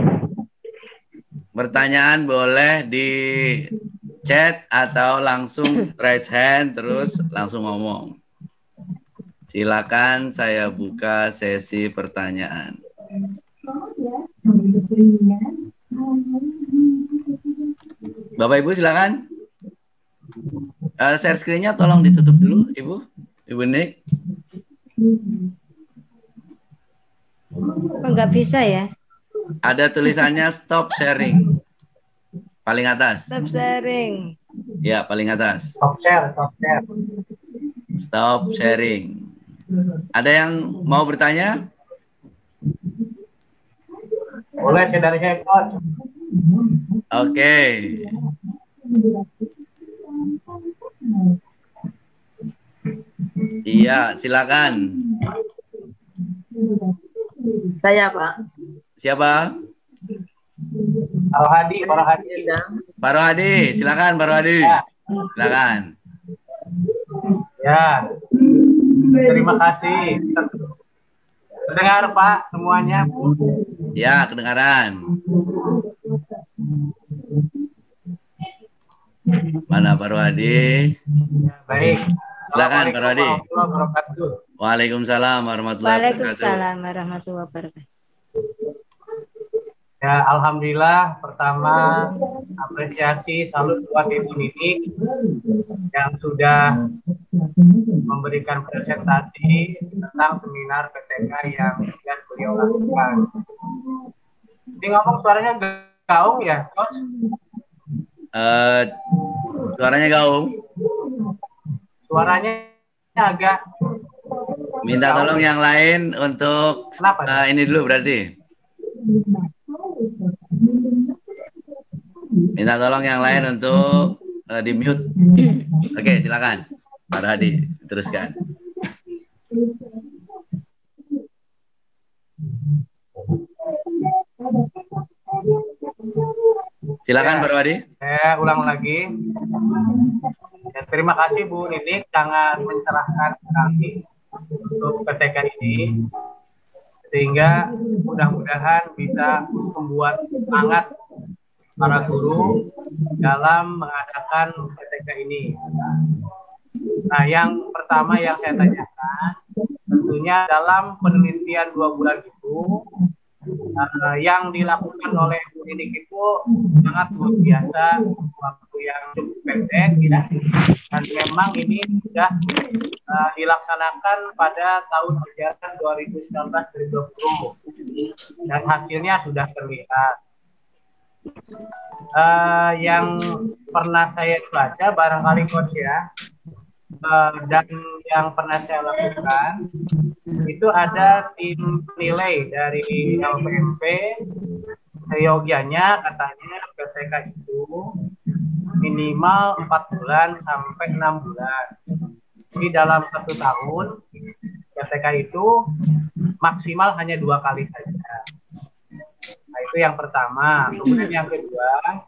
Pertanyaan boleh di chat atau langsung raise hand terus langsung ngomong. Silakan saya buka sesi pertanyaan. Bapak Ibu silakan. Uh, share screen-nya tolong ditutup dulu, Ibu. Ibu Nik. Enggak bisa ya? Ada tulisannya stop sharing. Paling atas. Stop sharing. Ya, paling atas. Stop share, stop share. Stop sharing. Ada yang mau bertanya? Boleh saya dari saya, Coach. Oke. Iya, silakan. Saya, Pak. Siapa? Pak Hadi, Pak Hadi. Pak Rohadi, silakan Pak Rohadi. Silakan. Ya. Terima kasih. Mendengar Pak semuanya. Ya, kedengaran. Mana Pak Rohadi? Ya, baik. Silakan Pak Rohadi. Wabarakatuh. Waalaikumsalam warahmatullahi wabarakatuh. Waalaikumsalam warahmatullahi wabarakatuh. Ya, alhamdulillah pertama apresiasi salut buat Ibu Ninik yang sudah memberikan presentasi tentang seminar P T K yang yang beliau lakukan. Ini ngomong suaranya gaung ya, Coach? Uh, suaranya gaung. Suaranya agak. Minta tolong yang lain untuk uh, ini dulu berarti. Minta tolong yang lain untuk uh, di mute. Oke, silakan Pak Hadi, teruskan. Silakan ya, Pak Hadi. Saya ulang lagi. Ya, terima kasih Bu Ninik, sangat mencerahkan sekali untuk P T K ini, sehingga mudah-mudahan bisa membuat semangat para guru dalam mengadakan P T K ini. Nah, yang pertama yang saya tanyakan, tentunya dalam penelitian dua bulan itu, uh, yang dilakukan oleh Bu Ninik itu sangat luar biasa, waktu yang cukup pendek, ya. Dan memang ini sudah uh, dilaksanakan pada tahun ajaran dua ribu sembilan belas dua ribu dua puluh, dan hasilnya sudah terlihat. Uh, yang pernah saya baca barangkali Coach ya, uh, dan yang pernah saya lakukan itu ada tim nilai dari L P M P seyogianya, katanya P T K itu minimal empat bulan sampai enam bulan. Jadi dalam satu tahun P T K itu maksimal hanya dua kali saja. Nah, itu yang pertama. Kemudian yang kedua,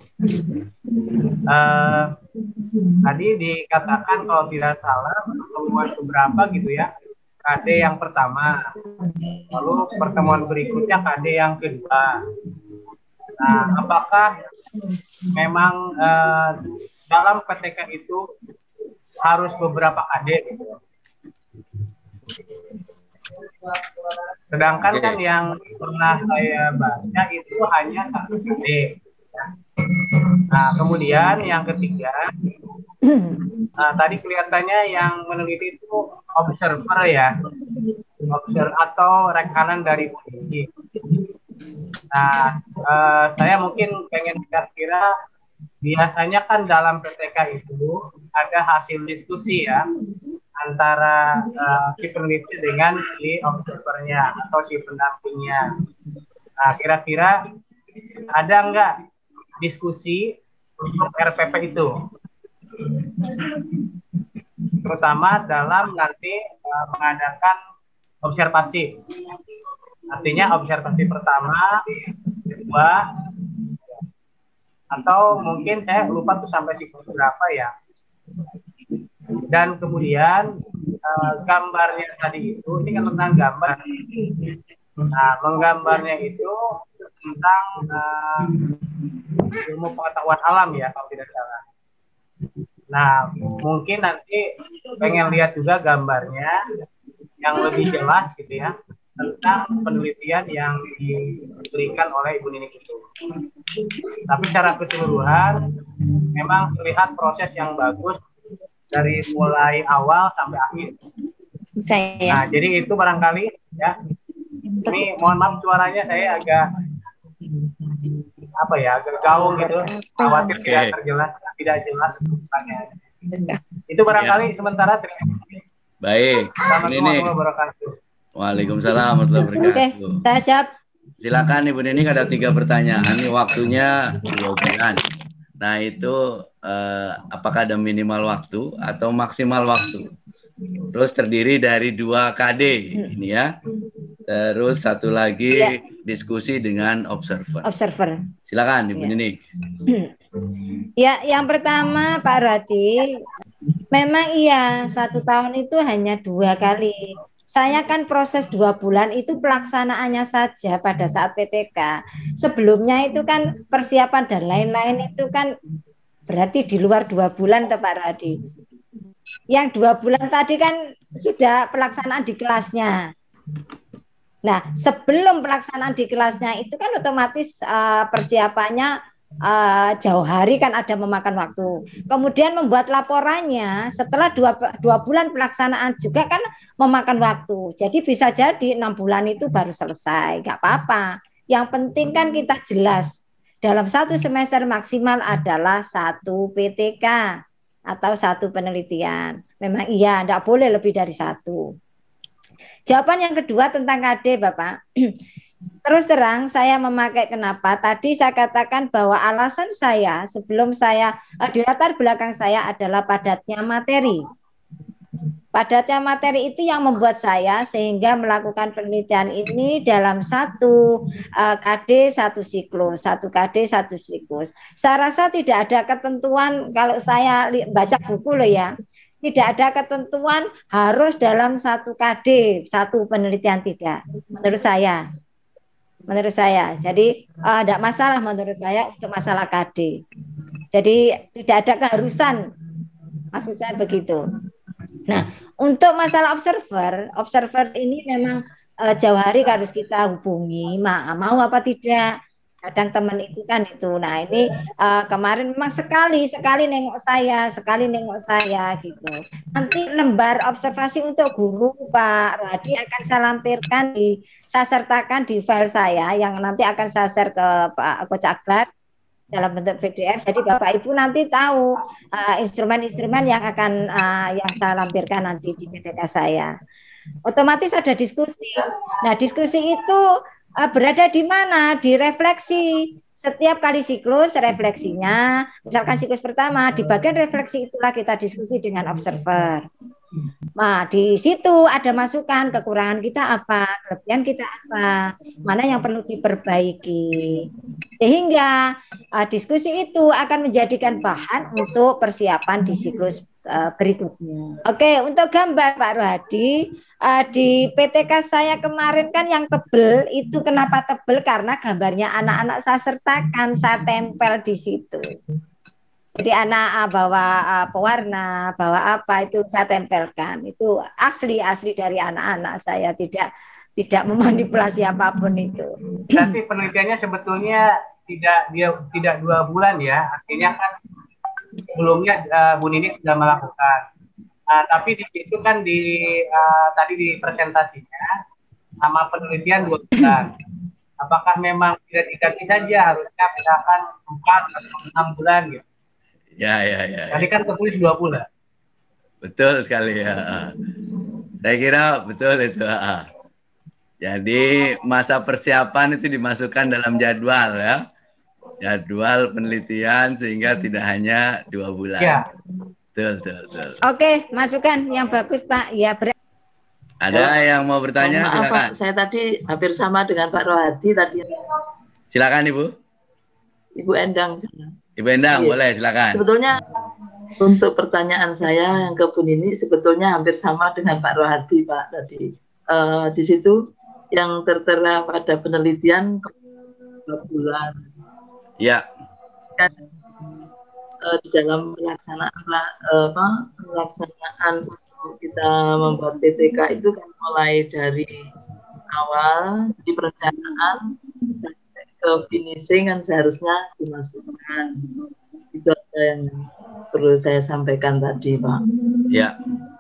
uh, tadi dikatakan kalau tidak salah pertemuan beberapa gitu ya, K D yang pertama, lalu pertemuan berikutnya K D yang kedua. Nah, apakah memang uh, dalam P T K itu harus beberapa K D gitu? Sedangkan kan yang pernah saya baca itu hanya satu K D. Nah, kemudian yang ketiga, nah, tadi kelihatannya yang meneliti itu observer ya, observer atau rekanan dari polisi. Nah, eh, saya mungkin pengen kira-kira, biasanya kan dalam P T K itu ada hasil diskusi ya, antara uh, si peneliti dengan si observernya atau si pendampingnya. Nah, kira-kira ada nggak diskusi untuk R P P itu? Terutama dalam nanti uh, mengadakan observasi. Artinya observasi pertama, kedua, atau mungkin saya lupa tuh sampai siklus berapa ya. Dan kemudian uh, gambarnya tadi itu, ini kan tentang gambar. Nah, menggambarnya itu tentang uh, ilmu pengetahuan alam ya kalau tidak salah. Nah, mungkin nanti pengen lihat juga gambarnya yang lebih jelas gitu ya tentang penelitian yang diberikan oleh Ibu Ninik itu. Tapi secara keseluruhan memang terlihat proses yang bagus dari mulai awal sampai akhir. Saya. Nah, jadi itu barangkali ya. Ini mohon maaf suaranya saya agak apa ya, agak gaung gitu. Khawatir okay. tidak terjelas, tidak jelas bukannya. Itu barangkali ya. Sementara terima kasih. Baik. Assalamualaikum warahmatullahi wabarakatuh. Waalaikumsalam warahmatullahi wabarakatuh. Oke, saya jawab. Silakan Ibu Ninik, ada tiga pertanyaan. Ini waktunya dua bulan. Nah itu eh, apakah ada minimal waktu atau maksimal waktu? Terus terdiri dari dua K D ini ya. Terus satu lagi ya. Diskusi dengan observer. Observer. Silakan Ibu Ya. Ninik. Ya, yang pertama Pak Rohadi, memang iya satu tahun itu hanya dua kali. Saya kan proses dua bulan itu pelaksanaannya saja pada saat P T K. Sebelumnya itu kan persiapan dan lain-lain itu kan berarti di luar dua bulan tuh Pak Rohadi. Yang dua bulan tadi kan sudah pelaksanaan di kelasnya. Nah, sebelum pelaksanaan di kelasnya itu kan otomatis uh, persiapannya Uh, jauh hari kan ada memakan waktu. Kemudian membuat laporannya setelah dua, dua bulan pelaksanaan juga kan memakan waktu. Jadi bisa jadi enam bulan itu baru selesai. Gak apa-apa. Yang penting kan kita jelas dalam satu semester maksimal adalah satu P T K atau satu penelitian. Memang iya, tidak boleh lebih dari satu. Jawaban yang kedua tentang K D, Bapak. Terus terang saya memakai kenapa tadi saya katakan bahwa alasan saya sebelum saya di latar belakang saya adalah padatnya materi. Padatnya materi itu yang membuat saya sehingga melakukan penelitian ini dalam satu uh, K D satu siklus, satu K D satu siklus. Saya rasa tidak ada ketentuan kalau saya baca buku loh ya. Tidak ada ketentuan harus dalam satu K D, satu penelitian tidak. Menurut saya. Menurut saya, jadi tidak uh, masalah menurut saya untuk masalah K D. Jadi tidak ada keharusan, maksud saya begitu. Nah, untuk masalah observer, observer ini memang uh, jauh hari harus kita hubungi, ma mau apa tidak. Kadang teman itu kan itu. Nah ini uh, kemarin memang sekali sekali nengok saya, sekali nengok saya gitu. Nanti lembar observasi untuk guru Pak Rohadi akan saya lampirkan di, saya sertakan di file saya yang nanti akan saya share ke Pak Coach Akbar dalam bentuk P D F. Jadi Bapak Ibu nanti tahu instrumen-instrumen uh, yang akan uh, yang saya lampirkan nanti di P T K saya. Otomatis ada diskusi. Nah diskusi itu berada di mana? Di refleksi. Setiap kali siklus refleksinya, misalkan siklus pertama, di bagian refleksi itulah kita diskusi dengan observer. Nah, di situ ada masukan, kekurangan kita apa, kelebihan kita apa, mana yang perlu diperbaiki. Sehingga uh, diskusi itu akan menjadikan bahan untuk persiapan di siklus uh, berikutnya. Oke, untuk gambar Pak Rohadi, uh, di P T K saya kemarin kan yang tebel, itu kenapa tebel? Karena gambarnya anak-anak saya sertakan, saya tempel di situ. Jadi anak bawa uh, pewarna, bawa apa itu saya tempelkan. Itu asli-asli dari anak-anak saya, tidak tidak memanipulasi apapun itu. Tapi penelitiannya sebetulnya tidak dia tidak dua bulan ya. Artinya kan sebelumnya uh, Bu Ninik sudah melakukan. Uh, tapi di situ kan di uh, tadi di presentasinya sama penelitian dua bulan. Apakah memang tidak diganti saja harusnya misalkan empat atau enam bulan gitu? Ya, ya, ya. Tadi kan tertulis dua bulan. Betul sekali ya. Saya kira betul itu. Jadi masa persiapan itu dimasukkan dalam jadwal ya. Jadwal penelitian sehingga tidak hanya dua bulan. Ya. Betul, betul, betul. Oke, masukan yang bagus Pak. Ya, ber Ada ya, yang mau bertanya? Maaf, silakan. Pak, saya tadi hampir sama dengan Pak Rohadi tadi. Silakan Ibu. Ibu Endang. Ibu Endang, Iya. boleh silakan. Sebetulnya untuk pertanyaan saya yang ke Bu Nini sebetulnya hampir sama dengan Pak Rohadi Pak tadi. Uh, di situ yang tertera pada penelitian dua bulan. Ya. Dan uh, di dalam pelaksanaan uh, apa pelaksanaan untuk kita membuat P T K itu kan mulai dari awal di perencanaan sampai ke finishing kan seharusnya dimasukkan. Itu aja yang perlu saya sampaikan tadi, Pak. Ya.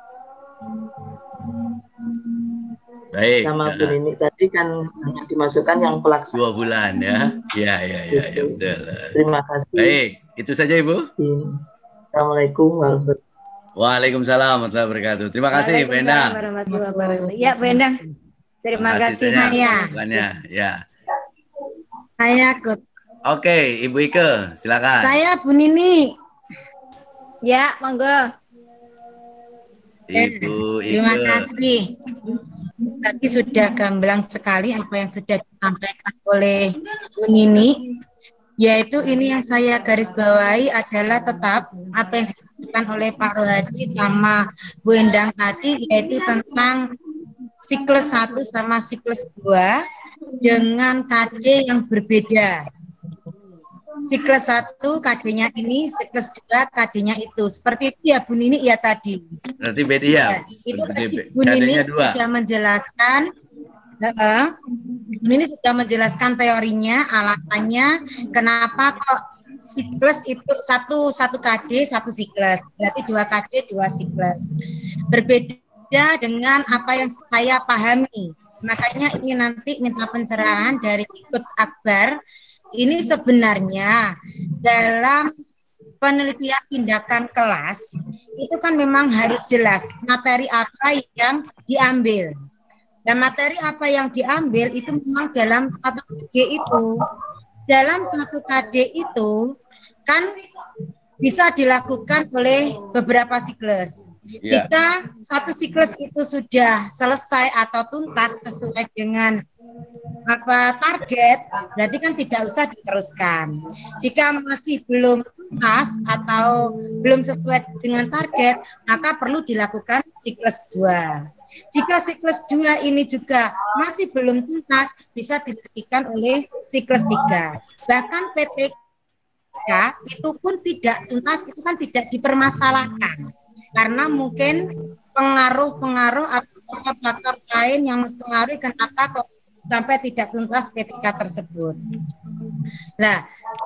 Baik. Sama Bu Nini tadi kan hanya dimasukkan yang pelaksanaan. Dua bulan ya. Ya, ya, ya, ya, betul. Terima kasih. Baik, itu saja Ibu. Assalamualaikum warahmatullahi wabarakatuh. Waalaikumsalam warahmatullahi wabarakatuh. Terima kasih, Bu Endang. Warahmatullahi wabarakatuh. Ya, Bu Endang. Terima kasih, Naya. Ya. Saya ikut. Oke, Ibu Ike, silakan. Saya Bu Nini. Ya, monggo. Ibu Ike. Terima kasih. Tadi sudah gamblang sekali apa yang sudah disampaikan oleh Bu Nini. Yaitu ini yang saya garis bawahi adalah tetap apa yang disampaikan oleh Pak Rohadi sama Bu Endang tadi, yaitu tentang siklus satu sama siklus dua dengan K D yang berbeda. Siklus satu K D-nya ini, siklus dua K D-nya itu. Seperti itu ya Bu Nini ya tadi. Berarti beda ya. Ya itu tadi Bu Nini sudah menjelaskan. Uh, Bu Nini sudah menjelaskan teorinya, alasannya, kenapa kok siklus itu satu satu K D satu siklus. Berarti dua K D dua siklus. Berbeda dengan apa yang saya pahami. Makanya ini nanti minta pencerahan dari Coach Akbar. Ini sebenarnya dalam penelitian tindakan kelas itu kan memang harus jelas materi apa yang diambil. Dan materi apa yang diambil itu memang dalam satu K D itu, dalam satu K D itu kan bisa dilakukan oleh beberapa siklus. Yeah. Jika satu siklus itu sudah selesai atau tuntas sesuai dengan apa target, berarti kan tidak usah diteruskan. Jika masih belum tuntas atau belum sesuai dengan target, maka perlu dilakukan siklus dua. Jika siklus dua ini juga masih belum tuntas, bisa dilakukan oleh siklus tiga. Bahkan P T K itu pun tidak tuntas, itu kan tidak dipermasalahkan. Karena mungkin pengaruh-pengaruh atau faktor lain yang mempengaruhi kenapa kok sampai tidak tuntas P T K tersebut. Nah,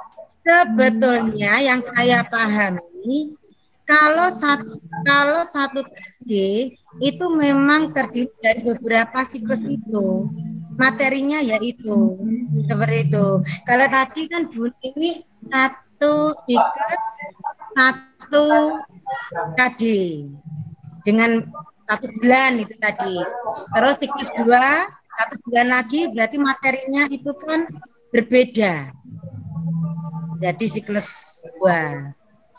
sebetulnya yang saya pahami, kalau satu kalau satu K D itu memang terdiri dari beberapa siklus itu, materinya yaitu seperti itu. Kalau tadi kan Bu ini satu siklus satu K D dengan satu bulan itu tadi. Terus siklus dua satu bulan lagi berarti materinya itu kan berbeda. Jadi siklus dua.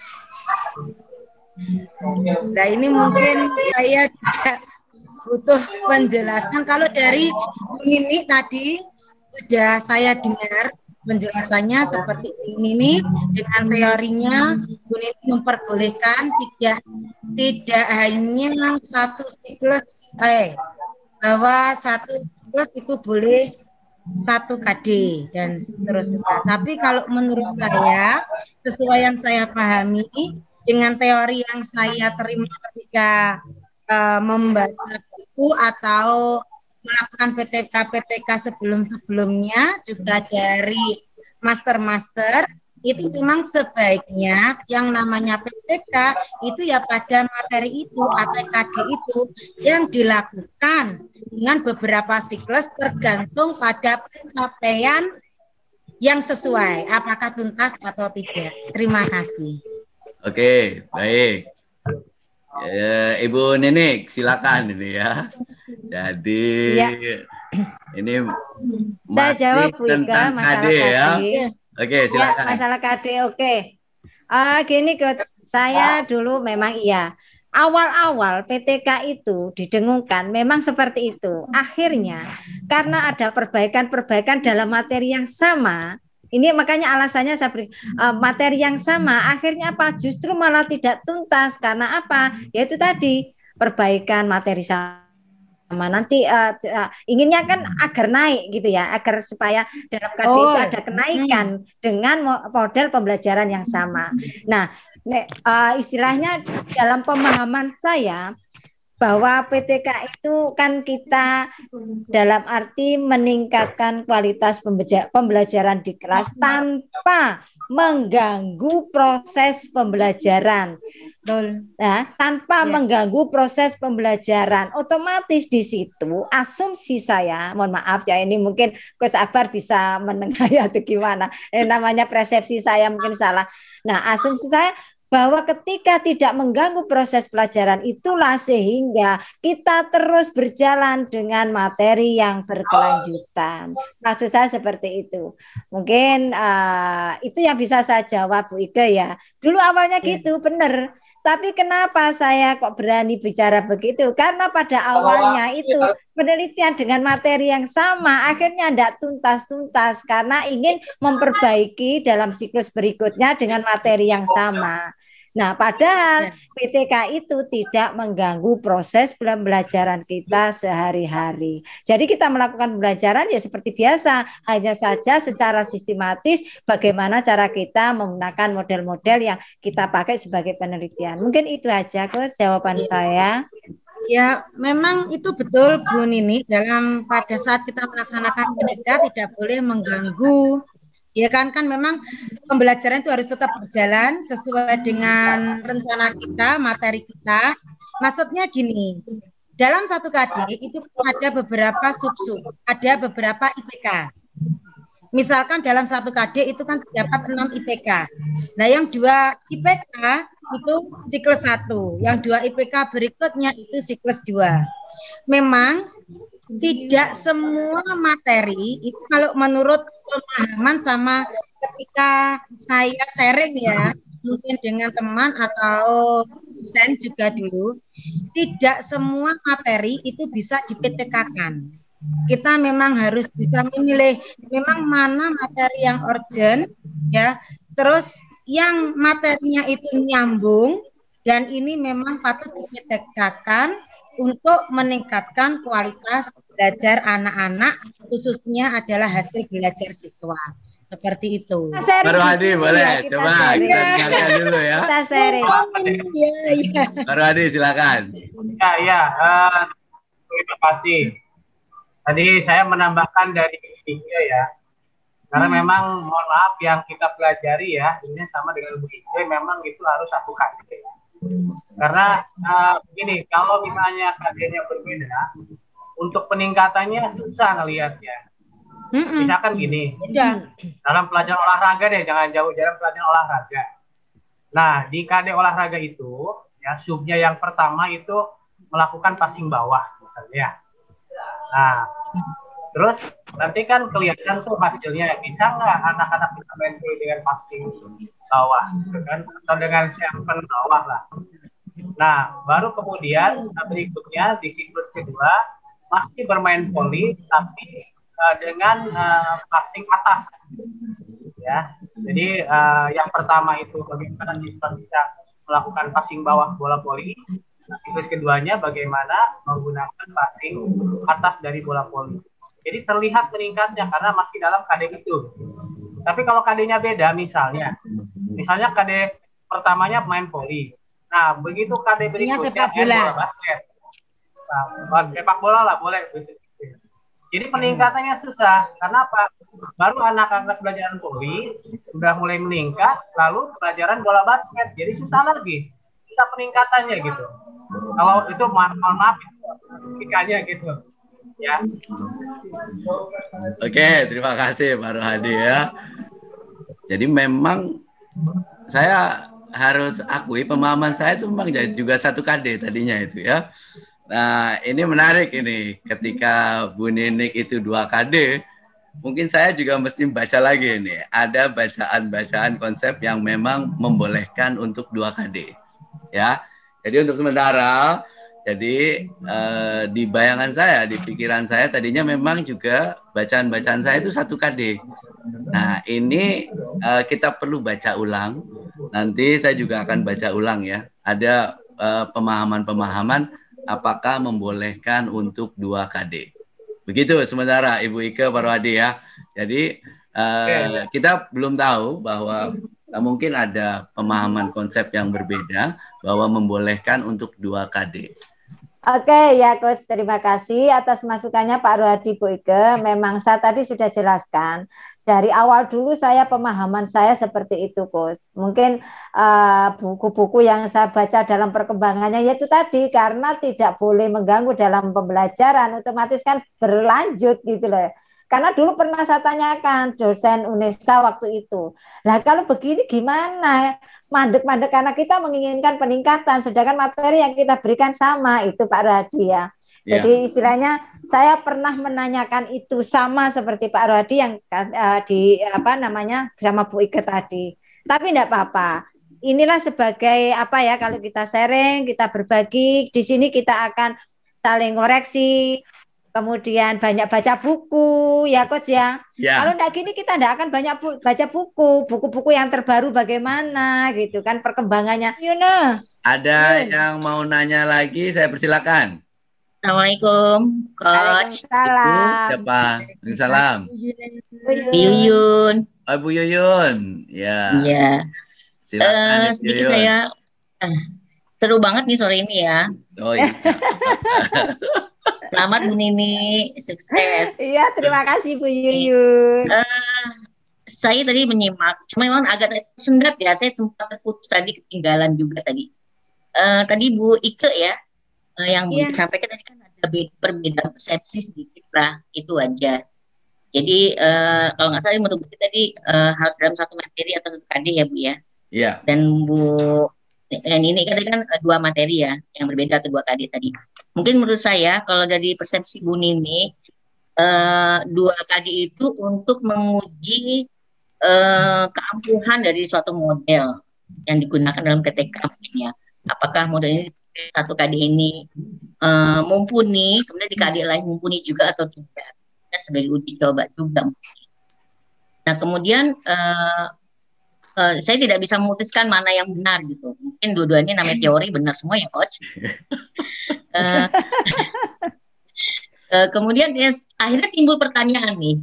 Nah ini mungkin saya juga butuh penjelasan. Kalau dari Bu Nini tadi sudah saya dengar penjelasannya seperti ini dengan teorinya. Bu Nini memperbolehkan tidak tidak hanya satu siklus, eh bahwa satu siklus itu boleh satu K D dan seterusnya. Tapi kalau menurut saya, sesuai yang saya pahami dengan teori yang saya terima ketika uh, membaca buku atau melakukan P T K P T K sebelum-sebelumnya juga dari master-master, itu memang sebaiknya yang namanya P T K itu ya pada materi itu atau K D itu yang dilakukan dengan beberapa siklus tergantung pada pencapaian yang sesuai, apakah tuntas atau tidak. Terima kasih. Oke, baik. Ya, Ibu Nenek, silakan ini ya. Jadi ya. Ini saya jawab Bu Ika masalah K D ya. Oke, silakan. Ya, masalah K D, oke. Uh, gini, Coach, saya dulu memang iya. Awal-awal P T K itu didengungkan memang seperti itu. Akhirnya karena ada perbaikan-perbaikan dalam materi yang sama. Ini makanya alasannya saya beri uh, materi yang sama, akhirnya apa? Justru malah tidak tuntas karena apa? Yaitu tadi perbaikan materi sama sama. Nanti uh, uh, inginnya kan agar naik gitu ya, agar supaya dalam K D Oh. itu ada kenaikan hmm. dengan model pembelajaran yang sama. Nah, uh, istilahnya dalam pemahaman saya bahwa P T K itu kan kita dalam arti meningkatkan kualitas pembelajaran di kelas tanpa mengganggu proses pembelajaran. Nah, tanpa ya. mengganggu proses pembelajaran, otomatis di situ asumsi saya, mohon maaf ya ini mungkin Coach Akbar bisa menengahi atau gimana, ini namanya persepsi saya mungkin salah. Nah, asumsi saya bahwa ketika tidak mengganggu proses pelajaran itulah sehingga kita terus berjalan dengan materi yang berkelanjutan. Maksud saya seperti itu. Mungkin uh, itu yang bisa saya jawab Bu Ike ya. Dulu awalnya gitu, benar. Tapi kenapa saya kok berani bicara begitu? Karena pada awalnya itu penelitian dengan materi yang sama akhirnya tidak tuntas-tuntas karena ingin memperbaiki dalam siklus berikutnya dengan materi yang sama. Nah, padahal P T K itu tidak mengganggu proses pembelajaran kita sehari-hari. Jadi kita melakukan pembelajaran ya seperti biasa, hanya saja secara sistematis bagaimana cara kita menggunakan model-model yang kita pakai sebagai penelitian. Mungkin itu aja Coach jawaban saya. Ya, memang itu betul Bu Nini, dalam pada saat kita melaksanakan P T K tidak boleh mengganggu. Ya kan, kan memang pembelajaran itu harus tetap berjalan sesuai dengan rencana kita, materi kita. Maksudnya gini, dalam satu K D itu ada beberapa sub-sub, ada beberapa I P K. Misalkan dalam satu K D itu kan terdapat enam I P K. Nah, yang dua I P K itu siklus satu, yang dua I P K berikutnya itu siklus dua. Memang tidak semua materi itu kalau menurut pemahaman sama ketika saya sharing ya, mungkin dengan teman atau dosen juga dulu, tidak semua materi itu bisa di P T K-kan. Kita memang harus bisa memilih memang mana materi yang urgent ya, terus yang materinya itu nyambung dan ini memang patut di P T K-kan untuk meningkatkan kualitas belajar anak-anak, khususnya adalah hasil belajar siswa. Seperti itu. Baru Hadi boleh, ya, coba kita dengarkan dulu ya. Kita sharing. Ya, ya. Baru Hadi silakan. Ya, ya. Uh, terima kasih. Tadi saya menambahkan dari Ike ya. Karena hmm. memang mohon maaf yang kita pelajari ya, ini sama dengan Bu Ike, memang itu harus satu K D. Karena uh, begini, kalau misalnya K D-nya berbeda, untuk peningkatannya susah ngelihatnya. Mm-mm. Misalkan gini, ya. dalam pelajaran olahraga deh, jangan jauh dalam pelajaran olahraga. Nah, di K D olahraga itu, ya subnya yang pertama itu melakukan passing bawah, misalnya. Nah, terus nanti kan kelihatan tuh hasilnya, bisa nggak anak-anak bisa main dengan passing bawah, kan? Atau dengan serven bawah lah. Nah, baru kemudian berikutnya di siklus kedua masih bermain volley tapi uh, dengan uh, passing atas, ya. Jadi uh, yang pertama itu bagaimana bisa bisa melakukan passing bawah bola voli. Nah, siklus keduanya bagaimana menggunakan passing atas dari bola voli. Jadi terlihat meningkatnya karena masih dalam K D itu. Tapi kalau K D-nya beda, misalnya, misalnya K D pertamanya main voli. Nah, begitu K D berikutnya sepak bola. bola basket. Nah, sepak bola lah boleh. Jadi peningkatannya susah. Karena apa? Baru anak-anak pelajaran voli sudah mulai meningkat, lalu pelajaran bola basket. Jadi susah lagi. Susah peningkatannya gitu. Kalau itu mohon maaf, fikanya gitu. Ya. Oke, terima kasih Pak Rohadi ya. Jadi memang saya harus akui pemahaman saya itu memang juga satu K D tadinya itu ya. Nah, ini menarik ini. Ketika Bu Ninik itu dua K D, mungkin saya juga mesti baca lagi ini. Ada bacaan-bacaan konsep yang memang membolehkan untuk dua K D. Ya. Jadi untuk sementara, jadi eh, di bayangan saya, di pikiran saya tadinya memang juga bacaan-bacaan saya itu satu K D. Nah, ini eh, kita perlu baca ulang. Nanti saya juga akan baca ulang ya. Ada eh, pemahaman-pemahaman apakah membolehkan untuk dua K D. Begitu sementara Ibu Ike, Pak Rohadi ya. Jadi uh, kita belum tahu bahwa uh, mungkin ada pemahaman konsep yang berbeda bahwa membolehkan untuk dua K D. Oke ya Coach, terima kasih atas masukannya Pak Rohadi, Bu Ike. Memang saya tadi sudah jelaskan. Dari awal dulu saya pemahaman saya seperti itu Coach. Mungkin buku-buku uh, yang saya baca dalam perkembangannya yaitu tadi karena tidak boleh mengganggu dalam pembelajaran, otomatis kan berlanjut gitu loh. Karena dulu pernah saya tanyakan dosen UNESA waktu itu. Nah kalau begini gimana? Mandek-mandek karena kita menginginkan peningkatan, sedangkan materi yang kita berikan sama itu Pak Rohadi ya. Jadi yeah. istilahnya saya pernah menanyakan itu sama seperti Pak Rohadi yang uh, di apa namanya sama Bu Ike tadi. Tapi enggak apa-apa. Inilah sebagai apa ya, kalau kita sharing, kita berbagi, di sini kita akan saling koreksi. Kemudian banyak baca buku, ya Coach ya. ya. Kalau enggak gini kita enggak akan banyak bu baca buku, buku-buku yang terbaru bagaimana gitu kan perkembangannya. You know. Ada Yun. yang mau nanya lagi, saya persilakan. Assalamualaikum, Coach. Waalaikumsalam. Siapa? Waalaikumsalam. Bu Yuyun. Oh, Bu Yuyun. Ya. Iya. Silakan. Uh, sedikit Yuyun. saya uh, seru banget nih sore ini ya. Oh iya. Selamat Bu Nini, sukses. Iya, terima kasih Bu Yuyun. Uh, saya tadi menyimak, cuma memang agak sendat ya, saya sempat terputus tadi, ketinggalan juga tadi. Uh, tadi Bu Ike ya, uh, yang Bu yeah. Ike sampaikan tadi kan ada perbedaan persepsi sedikit lah, itu wajar. Jadi uh, kalau nggak salah untuk Bu Ike tadi uh, harus dalam satu materi atau satu K D ya Bu ya. Iya. Yeah. Dan Bu dan ini kan kan dua materi ya yang berbeda atau dua K D tadi. Mungkin menurut saya kalau dari persepsi Bu Nini uh, dua K D itu untuk menguji uh, keampuhan dari suatu model yang digunakan dalam P T K mungkin ya. Apakah model ini satu K D ini uh, mumpuni, kemudian di K D lain mumpuni juga atau tidak? Nah, sebagai uji coba juga. Nah kemudian uh, Uh, saya tidak bisa memutuskan mana yang benar gitu. Mungkin dua-duanya namanya teori benar semua ya Coach. uh, uh, kemudian ya, akhirnya timbul pertanyaan nih.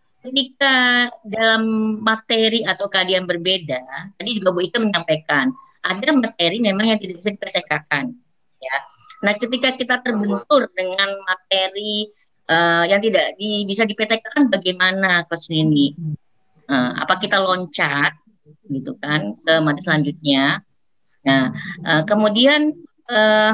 Ketika dalam materi atau K D yang berbeda, tadi juga Bu Ike menyampaikan, ada materi memang yang tidak bisa di P T K-kan. Ya. Nah ketika kita terbentur dengan materi uh, yang tidak di, bisa di P T K-kan bagaimana Coach Nini? Uh, apa kita loncat gitu kan ke materi selanjutnya. Nah, uh, kemudian uh,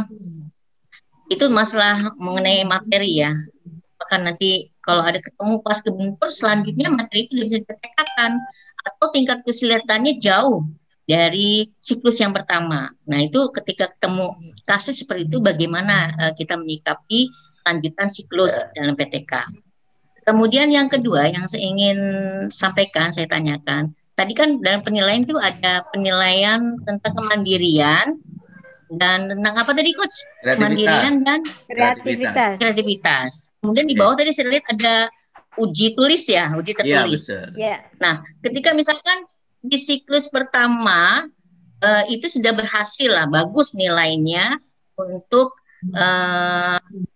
itu masalah mengenai materi ya. Apakah nanti kalau ada ketemu pas kebentur selanjutnya materi itu bisa dipetakan atau tingkat kesulitannya jauh dari siklus yang pertama. Nah, itu ketika ketemu kasus seperti itu bagaimana uh, kita menyikapi lanjutan siklus dalam P T K. Kemudian yang kedua yang saya ingin sampaikan, saya tanyakan, tadi kan dalam penilaian itu ada penilaian tentang kemandirian dan tentang apa tadi Coach? Kemandirian dan kreativitas. Kreativitas. Kemudian di bawah tadi saya lihat ada uji tulis ya, uji tertulis. Ya, nah, ketika misalkan di siklus pertama uh, itu sudah berhasil lah, bagus nilainya untuk uh,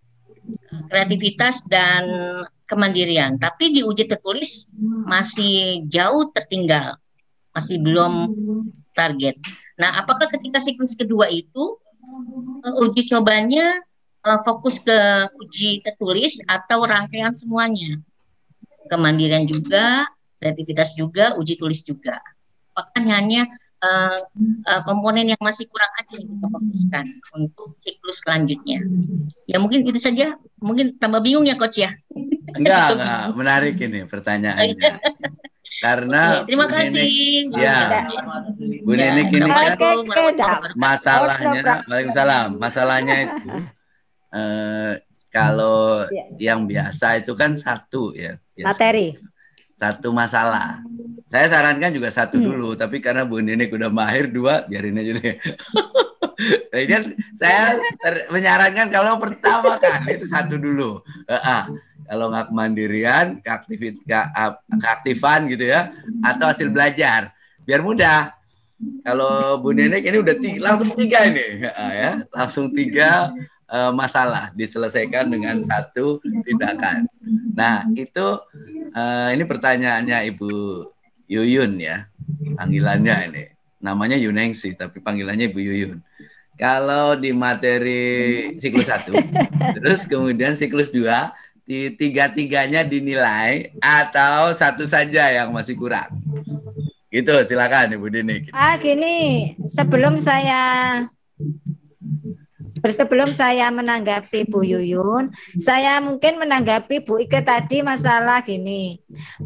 kreativitas dan kemandirian, tapi di uji tertulis masih jauh tertinggal, masih belum target. Nah, apakah ketika siklus kedua itu uh, uji cobanya uh, fokus ke uji tertulis atau rangkaian semuanya? Kemandirian juga, kreativitas juga, uji tulis juga. Apakah hanya uh, uh, komponen yang masih kurang aja yang kita fokuskan untuk siklus selanjutnya? Ya mungkin itu saja. Mungkin tambah bingung ya Coach ya? Enggak, enggak. Menarik ini pertanyaannya. Karena Oke, terima kasih. Nini, ya, Bu Nini ini kan masalahnya, Waalaikumsalam. Masalahnya itu eh, kalau yang biasa itu kan satu ya. Biasa. Materi. Satu masalah. Saya sarankan juga satu hmm. dulu, tapi karena Bu Nini udah mahir dua, biarin aja deh. Jadi kan saya menyarankan kalau pertama kali itu satu dulu. Uh, ah. Kalau nggak kemandirian, keaktifit, ke, keaktifan gitu ya, atau hasil belajar, biar mudah. Kalau Bu Nenek ini udah tiga, langsung tiga ini, ya, langsung tiga uh, masalah diselesaikan dengan satu tindakan. Nah, itu uh, ini pertanyaannya Ibu Yuyun ya. Panggilannya ini. Namanya Yuningsi tapi panggilannya Ibu Yuyun. Kalau di materi siklus satu, terus kemudian siklus dua, tiga-tiganya dinilai atau satu saja yang masih kurang. Gitu, silakan Ibu Dini. Ah, gini, sebelum saya sebelum saya menanggapi Bu Yuyun, saya mungkin menanggapi Bu Ike tadi masalah gini,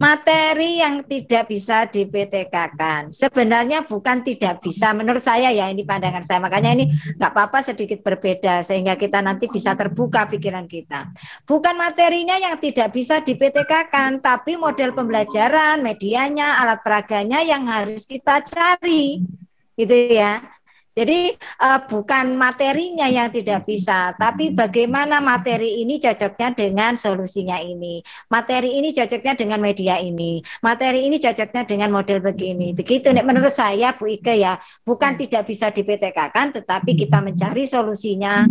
materi yang tidak bisa di P T K-kan sebenarnya bukan tidak bisa, menurut saya ya, ini pandangan saya, makanya ini nggak apa-apa sedikit berbeda sehingga kita nanti bisa terbuka pikiran kita. Bukan materinya yang tidak bisa di P T K-kan, tapi model pembelajaran, medianya, alat peraganya yang harus kita cari, gitu ya. Jadi uh, bukan materinya yang tidak bisa, tapi bagaimana materi ini cocoknya dengan solusinya ini, materi ini cocoknya dengan media ini, materi ini cocoknya dengan model begini. Begitu menurut saya Bu Ike ya, bukan tidak bisa di P T K-kan, tetapi kita mencari solusinya.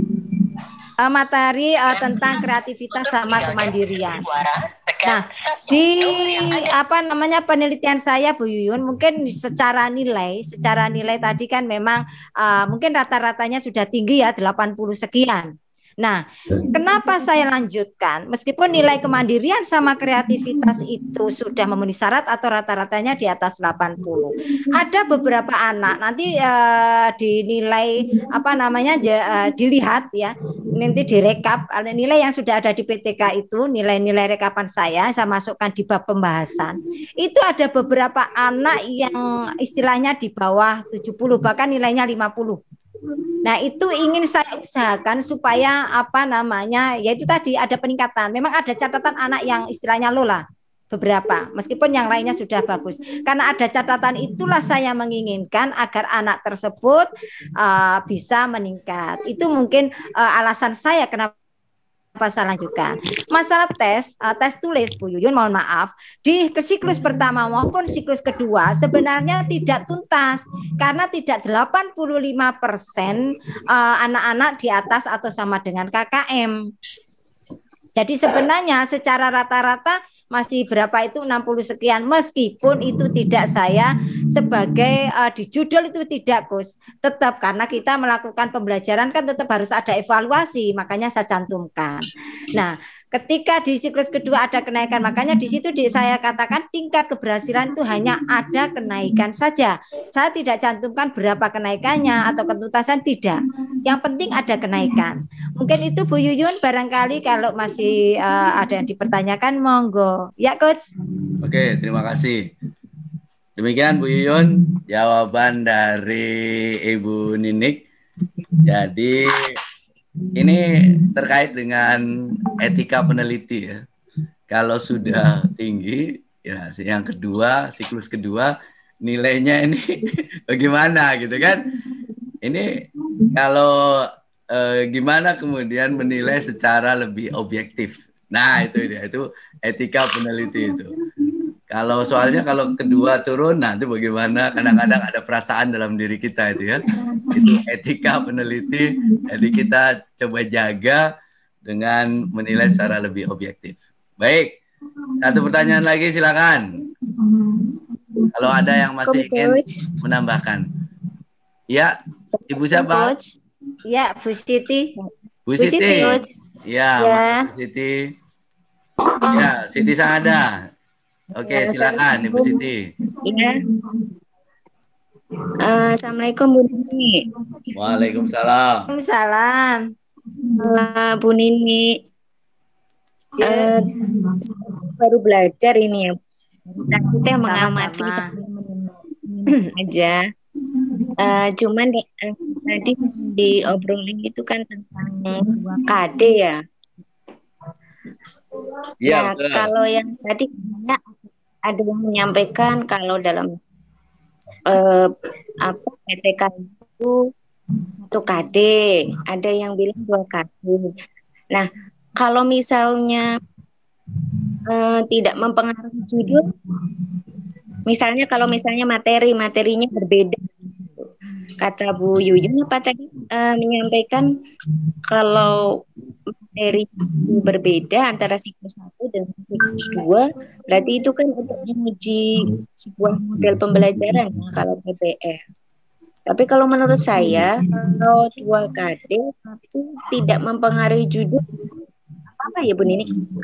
Uh, materi uh, tentang kreativitas sama kemandirian. Nah, di apa namanya penelitian saya Bu Yuyun, mungkin secara nilai, secara nilai tadi kan memang uh, mungkin rata-ratanya sudah tinggi ya, delapan puluh sekian. Nah, kenapa saya lanjutkan? Meskipun nilai kemandirian sama kreativitas itu sudah memenuhi syarat atau rata-ratanya di atas delapan puluh. Ada beberapa anak nanti uh, dinilai apa namanya uh, dilihat ya, nanti direkap nilai yang sudah ada di P T K itu, nilai-nilai rekapan saya saya masukkan di bab pembahasan. Itu ada beberapa anak yang istilahnya di bawah tujuh puluh, bahkan nilainya lima puluh. Nah, itu ingin saya usahakan supaya apa namanya, yaitu tadi ada peningkatan. Memang ada catatan anak yang istilahnya low lah, beberapa, meskipun yang lainnya sudah bagus. Karena ada catatan itulah saya menginginkan agar anak tersebut uh, bisa meningkat. Itu mungkin uh, alasan saya kenapa saya lanjutkan. Masalah tes, uh, tes tulis Bu Yuyun, mohon maaf, di siklus pertama maupun siklus kedua sebenarnya tidak tuntas karena tidak delapan puluh lima persen uh, anak-anak di atas atau sama dengan K K M. Jadi sebenarnya secara rata-rata masih berapa itu enam puluh sekian, meskipun itu tidak saya sebagai uh, di judul itu tidak Gus, tetap karena kita melakukan pembelajaran kan tetap harus ada evaluasi, makanya saya cantumkan. Nah, ketika di siklus kedua ada kenaikan, makanya di situ di, saya katakan tingkat keberhasilan itu hanya ada kenaikan saja. Saya tidak cantumkan berapa kenaikannya atau ketuntasan, tidak. Yang penting ada kenaikan. Mungkin itu Bu Yuyun, barangkali kalau masih uh, ada yang dipertanyakan, monggo. Ya, Coach. Oke, terima kasih. Demikian Bu Yuyun, jawaban dari Ibu Ninik. Jadi ini terkait dengan etika peneliti ya. Kalau sudah tinggi, ya yang kedua, siklus kedua, nilainya ini bagaimana gitu kan? Ini kalau eh, gimana kemudian menilai secara lebih objektif. Nah itu dia, itu etika peneliti itu. Kalau soalnya kalau kedua turun, nanti bagaimana? Kadang-kadang ada perasaan dalam diri kita itu ya. Itu etika peneliti. Jadi kita coba jaga dengan menilai secara lebih objektif. Baik, satu pertanyaan lagi silakan. Kalau ada yang masih ingin menambahkan. Ya, Ibu siapa? Ya, Bu Siti. Bu Siti. Ya, ya. Bu Siti. Ya, Siti Sangada. Oke, silakan Ibu Siti. Iya. Uh, Assalamualaikum Bu Nini. Waalaikumsalam. Waalaikumsalam. Uh, Bu Nini. Uh, baru belajar ini ya. Kita mengamati aja. Uh, cuman uh, tadi di obrolan itu kan tentang dua K D ya. Ya, nah, kalau yang tadi ada yang menyampaikan kalau dalam uh, apa P T K itu satu K D, ada yang bilang dua K D. Nah, kalau misalnya uh, tidak mempengaruhi judul, misalnya kalau misalnya materi materinya berbeda, kata Bu Yuyun apa tadi uh, menyampaikan kalau materi itu berbeda antara siklus satu dan siklus dua, berarti itu kan untuk menguji sebuah model pembelajaran ya, kalau P B R. Tapi kalau menurut saya kalau dua K D tapi tidak mempengaruhi judul, apa ya Bu Nini?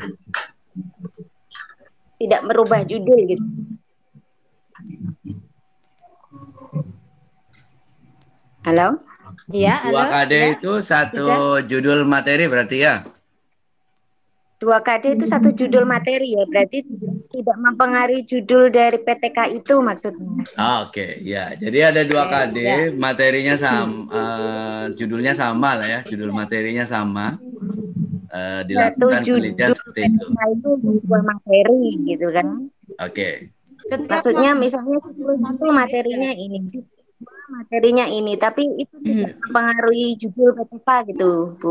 Tidak merubah judul gitu. Halo? Iya, halo. dua K D Ya. itu satu Sudah. judul materi berarti ya? dua K D itu satu judul materi ya, berarti tidak mempengaruhi judul dari P T K itu maksudnya. Oh, Oke, okay. Ya. Jadi ada dua K D, Ya. materinya sama, uh, judulnya sama lah ya, judul materinya sama. Uh, dilakukan Satu penelitian judul seperti P T itu. K itu sebuah materi gitu kan? Oke. Okay. Maksudnya misalnya siklus satu materinya ini, siklus dua materinya ini, tapi itu tidak mempengaruhi judul P T K gitu, Bu.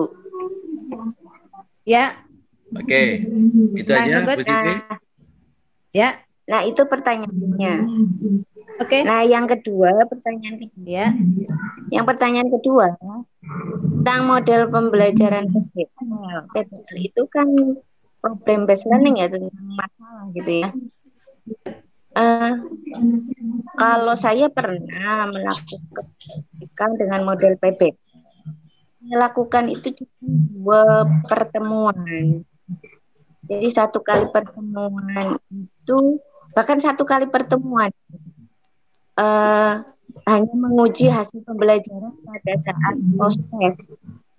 Ya. Oke, okay. Itu aja, Bu Siti. Nah, ya. Nah itu pertanyaannya. Oke. Okay. Nah yang kedua, pertanyaan kedua. Ya. Yang pertanyaan kedua tentang model pembelajaran P B L. P B L itu kan problem based learning ya, tentang masalah gitu ya. Uh, kalau saya pernah melakukan dengan model P B L, melakukan itu cuma dua pertemuan. Jadi satu kali pertemuan itu, bahkan satu kali pertemuan uh, hanya menguji hasil pembelajaran pada saat proses.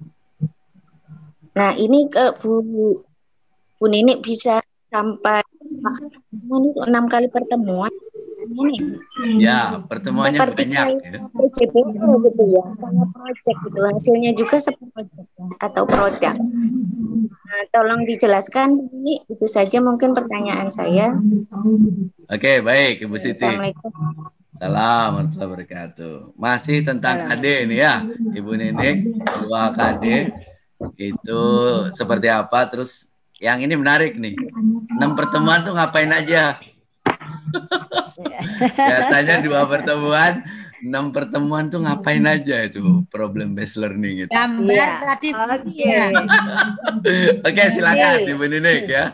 Nah ini ke Bu Bu Nini bisa sampai enam kali pertemuan. Ini. Ya, pertemuannya seperti banyak ya. P J P O gitu ya, kayak project gitu, hasilnya juga seperti project atau produk. Nah, tolong dijelaskan ini, itu saja mungkin pertanyaan saya. Oke, baik Ibu Siti. Assalamualaikum. Salam warahmatullahi wabarakatuh. Masih tentang K D ini ya, Ibu Ninik, dua K D itu seperti apa? Terus yang ini menarik nih, enam pertemuan tuh ngapain aja? Biasanya dua pertemuan, enam pertemuan tuh ngapain aja itu problem based learning itu. Gambar ya. Tadi. Oke. Oke, silakan Ibu Ninik ya.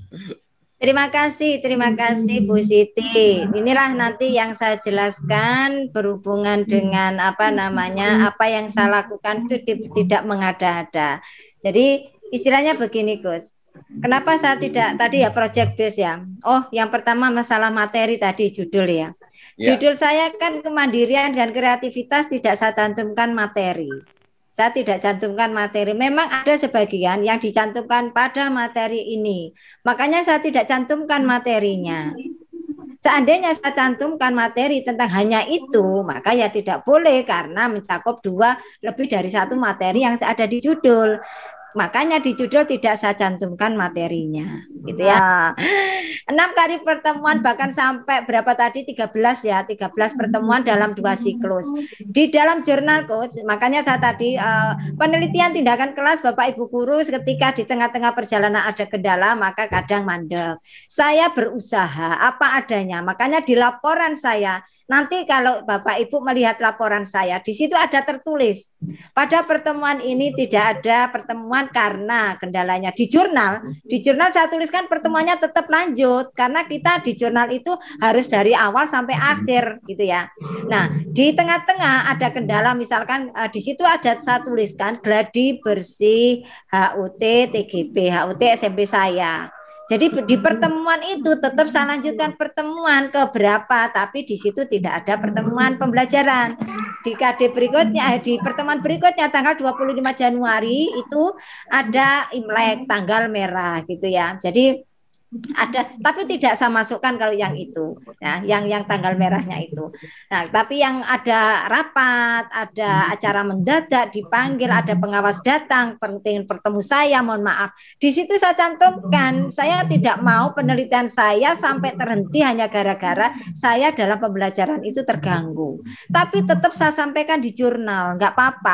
Terima kasih, terima kasih Bu Siti. Inilah nanti yang saya jelaskan berhubungan dengan apa namanya, apa yang saya lakukan itu tidak mengada-ada. Jadi istilahnya begini Gus. Kenapa saya tidak tadi ya project base ya? Oh, yang pertama masalah materi tadi judul ya. Ya. Judul saya kan kemandirian dan kreativitas, tidak saya cantumkan materi. Saya tidak cantumkan materi. Memang ada sebagian yang dicantumkan pada materi ini. Makanya saya tidak cantumkan materinya. Seandainya saya cantumkan materi tentang hanya itu, maka ya tidak boleh karena mencakup dua lebih dari satu materi yang ada di judul. Makanya di judul tidak saya cantumkan materinya, gitu ya. enam kali pertemuan bahkan sampai berapa tadi tiga belas ya, tiga belas pertemuan dalam dua siklus. Di dalam jurnal Coach, makanya saya tadi uh, penelitian tindakan kelas Bapak Ibu guru ketika di tengah-tengah perjalanan ada kendala maka kadang mandek. Saya berusaha apa adanya, makanya di laporan saya nanti kalau Bapak Ibu melihat laporan saya, di situ ada tertulis pada pertemuan ini tidak ada pertemuan karena kendalanya di jurnal. Di jurnal saya tuliskan pertemuannya tetap lanjut karena kita di jurnal itu harus dari awal sampai akhir gitu ya. Nah di tengah-tengah ada kendala misalkan uh, di situ ada saya tuliskan gladi bersih H U T T G P H U T S M P saya. Jadi di pertemuan itu tetap saya lanjutkan pertemuan ke berapa, tapi di situ tidak ada pertemuan pembelajaran. Di K D berikutnya, di pertemuan berikutnya tanggal dua puluh lima Januari itu ada Imlek, tanggal merah gitu ya. Jadi ada, tapi tidak saya masukkan kalau yang itu, ya, yang yang tanggal merahnya itu. Nah, tapi yang ada rapat, ada acara mendadak, dipanggil, ada pengawas datang, penting bertemu saya, mohon maaf. Di situ saya cantumkan, saya tidak mau penelitian saya sampai terhenti hanya gara-gara saya dalam pembelajaran itu terganggu. Tapi tetap saya sampaikan di jurnal, nggak apa-apa.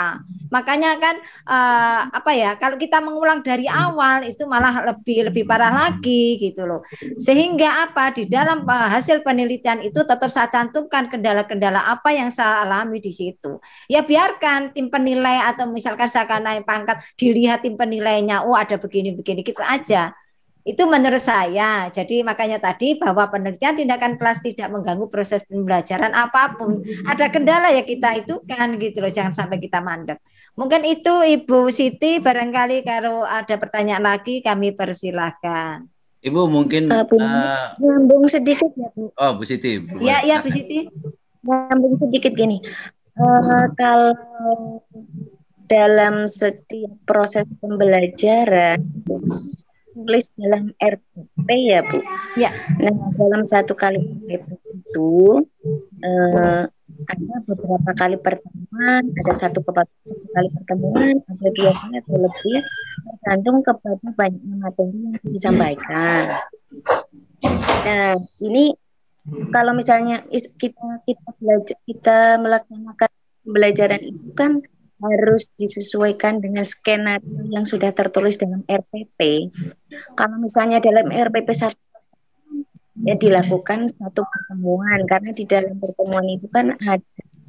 Makanya kan uh, apa ya, kalau kita mengulang dari awal itu malah lebih lebih parah lagi gitu loh. Sehingga apa, di dalam uh, hasil penelitian itu tetap saya cantumkan kendala-kendala apa yang saya alami di situ. Ya biarkan tim penilai atau misalkan saya akan naik pangkat, dilihat tim penilainya, oh ada begini-begini gitu aja. Itu menurut saya. Jadi makanya tadi bahwa penelitian tindakan kelas tidak mengganggu proses pembelajaran apapun. Ada kendala ya kita itu kan gitu loh, jangan sampai kita mandek. Mungkin itu Ibu Siti, barangkali kalau ada pertanyaan lagi kami persilahkan. Ibu mungkin uh, uh, nyambung sedikit ya Bu. Oh Bu Siti. Iya iya Bu Siti. Nyambung sedikit gini. Uh, kalau dalam setiap proses pembelajaran tulis dalam R P P ya Bu. Ya. Nah dalam satu kali R P P itu eh, ada beberapa kali pertemuan, ada satu, satu kali pertemuan, ada dua kali atau lebih, tergantung kepada banyaknya materi yang disampaikan. Nah ini kalau misalnya kita kita belajar kita melaksanakan pembelajaran itu kan harus disesuaikan dengan skenario yang sudah tertulis dalam R P P. Kalau misalnya dalam R P P satu ya dilakukan satu pertemuan, karena di dalam pertemuan itu kan ada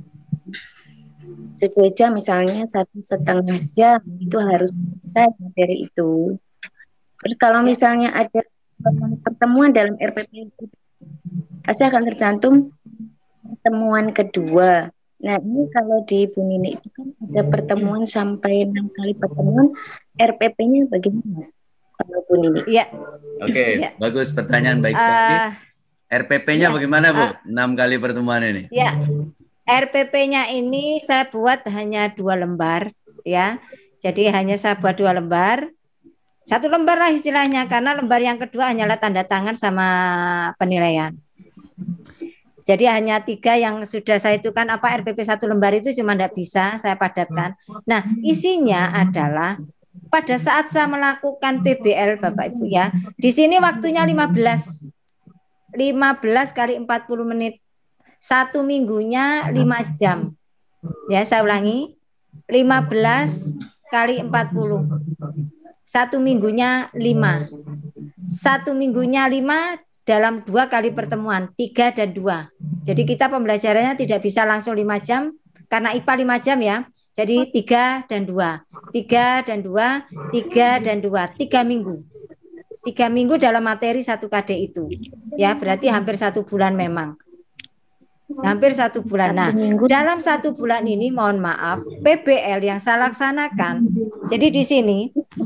sesuai jam, misalnya satu setengah jam itu harus selesai materi itu. Terus kalau misalnya ada pertemuan dalam R P P itu pasti akan tercantum pertemuan kedua. Nah ini kalau di Bu Nini itu kan ada pertemuan sampai enam kali pertemuan, R P P-nya bagaimana kalau Bu Nini? Iya. Oke, ya. Bagus pertanyaan baik sekali. Uh, R P P-nya ya. Bagaimana Bu? enam uh, kali pertemuan ini? Ya, R P P-nya ini saya buat hanya dua lembar, ya. Jadi hanya saya buat dua lembar, satu lembar lah istilahnya, karena lembar yang kedua hanyalah tanda tangan sama penilaian. Jadi hanya tiga yang sudah saya itu kan apa R P P satu lembar itu cuma tidak bisa saya padatkan. Nah isinya adalah pada saat saya melakukan P B L Bapak Ibu ya, di sini waktunya lima belas kali empat puluh menit, satu minggunya lima jam. Ya saya ulangi, lima belas kali empat puluh, satu minggunya lima, satu minggunya lima. Dalam dua kali pertemuan, tiga dan dua. Jadi kita pembelajarannya tidak bisa langsung lima jam, karena I P A lima jam ya. Jadi tiga dan dua, tiga dan dua, tiga dan dua, tiga minggu. Tiga minggu dalam materi satu K D itu. Ya berarti hampir satu bulan memang. Hampir satu bulan. Nah dalam satu bulan ini mohon maaf, P B L yang saya laksanakan. Jadi di sini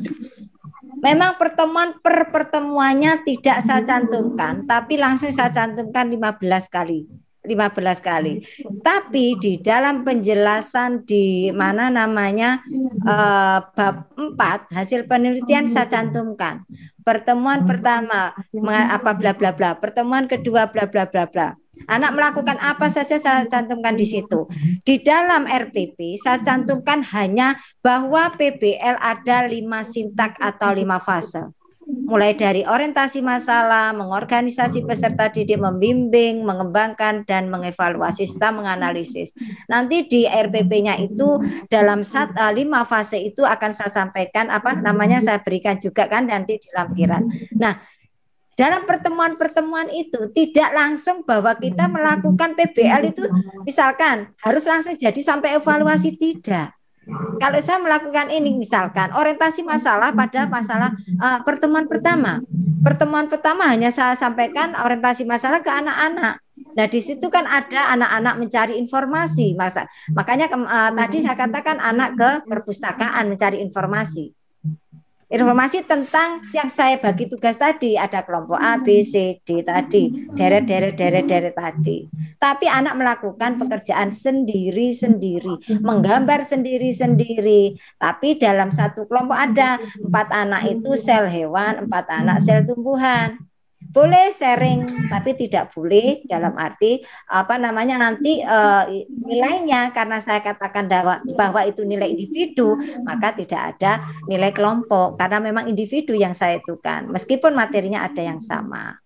memang pertemuan per pertemuannya tidak saya cantumkan, tapi langsung saya cantumkan lima belas kali. lima belas kali. Tapi di dalam penjelasan di mana namanya eh, bab empat hasil penelitian saya cantumkan. Pertemuan pertama apa bla bla bla, pertemuan kedua bla bla bla bla. Anak melakukan apa saja saya cantumkan di situ. Di dalam R P P saya cantumkan hanya bahwa P B L ada lima sintak atau lima fase. Mulai dari orientasi masalah, mengorganisasi peserta didik, membimbing, mengembangkan, dan mengevaluasi serta menganalisis. Nanti di R P P-nya itu dalam sat, uh, lima fase itu akan saya sampaikan apa namanya saya berikan juga kan nanti di lampiran. Nah, dalam pertemuan-pertemuan itu tidak langsung bahwa kita melakukan P B L itu misalkan harus langsung jadi sampai evaluasi, tidak. Kalau saya melakukan ini misalkan orientasi masalah pada masalah uh, pertemuan pertama. Pertemuan pertama hanya saya sampaikan orientasi masalah ke anak-anak. Nah, di situ kan ada anak-anak mencari informasi, masa. Makanya uh, tadi saya katakan anak ke perpustakaan mencari informasi. Informasi tentang yang saya bagi tugas tadi, ada kelompok A, B, C, D tadi, deret-deret deret-deret tadi. Tapi anak melakukan pekerjaan sendiri-sendiri, menggambar sendiri-sendiri. Tapi dalam satu kelompok ada empat anak itu sel hewan, empat anak sel tumbuhan. Boleh sharing, tapi tidak boleh dalam arti apa namanya nanti uh, nilainya, karena saya katakan bahwa, bahwa itu nilai individu, maka tidak ada nilai kelompok karena memang individu yang saya itukan, meskipun materinya ada yang sama.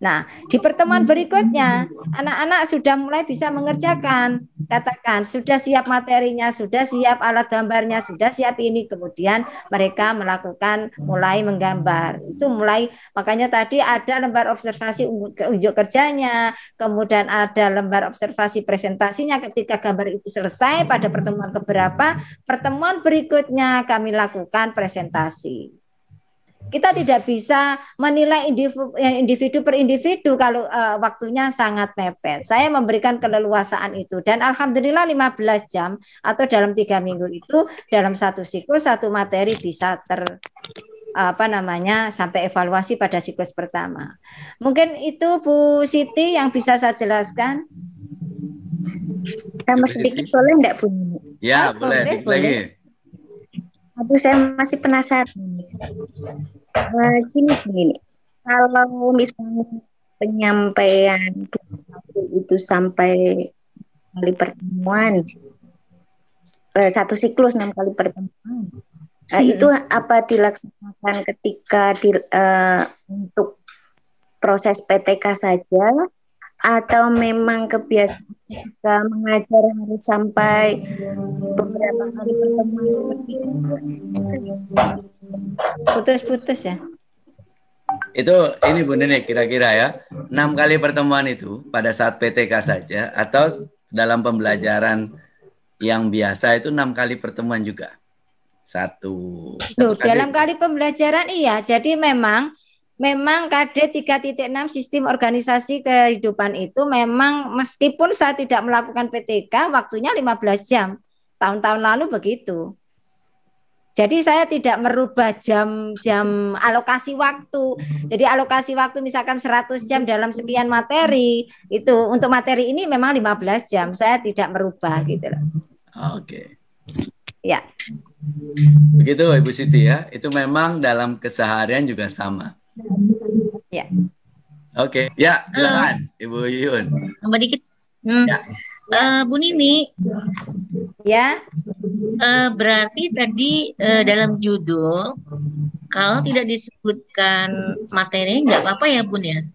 Nah, di pertemuan berikutnya, anak-anak sudah mulai bisa mengerjakan. Katakan, sudah siap materinya, sudah siap alat gambarnya, sudah siap ini. Kemudian mereka melakukan, mulai menggambar. Itu mulai, makanya tadi ada lembar observasi unjuk kerjanya, kemudian ada lembar observasi presentasinya. Ketika gambar itu selesai pada pertemuan keberapa, pertemuan berikutnya kami lakukan presentasi. Kita tidak bisa menilai individu, individu per individu kalau uh, waktunya sangat mepet. Saya memberikan keleluasaan itu dan alhamdulillah lima belas jam atau dalam tiga minggu itu dalam satu siklus satu materi bisa ter apa namanya sampai evaluasi pada siklus pertama. Mungkin itu Bu Siti yang bisa saya jelaskan. Tambah sedikit boleh enggak Bu? Ya, oh, boleh, boleh, boleh. Lagi. Aduh, saya masih penasaran. Uh, gini, gini. Kalau misalnya penyampaian itu sampai kali pertemuan, uh, satu siklus enam kali pertemuan, uh, hmm. itu apa dilaksanakan ketika di, uh, untuk proses P T K saja, atau memang kebiasaan ketika mengajar harus sampai beberapa kali pertemuan seperti itu? Putus-putus ya. Itu ini Bu Nenek kira-kira ya, enam kali pertemuan itu pada saat P T K saja atau dalam pembelajaran yang biasa itu enam kali pertemuan juga? Satu. Loh, dalam kali pembelajaran iya, jadi memang Memang K D tiga titik enam sistem organisasi kehidupan itu memang meskipun saya tidak melakukan P T K waktunya lima belas jam. Tahun-tahun lalu begitu. Jadi saya tidak merubah jam-jam alokasi waktu. Jadi alokasi waktu misalkan seratus jam dalam sekian materi, itu untuk materi ini memang lima belas jam. Saya tidak merubah gitu loh. Oke. Ya. Begitu Ibu Siti ya. Itu memang dalam keseharian juga sama. Ya. Oke, okay. Ya silakan uh, Ibu Yuyun. Tambah dikit. Hmm. Ya. Uh, Bu Nini. Ya. Uh, berarti tadi uh, dalam judul kalau tidak disebutkan materi nggak apa-apa ya Bun ya?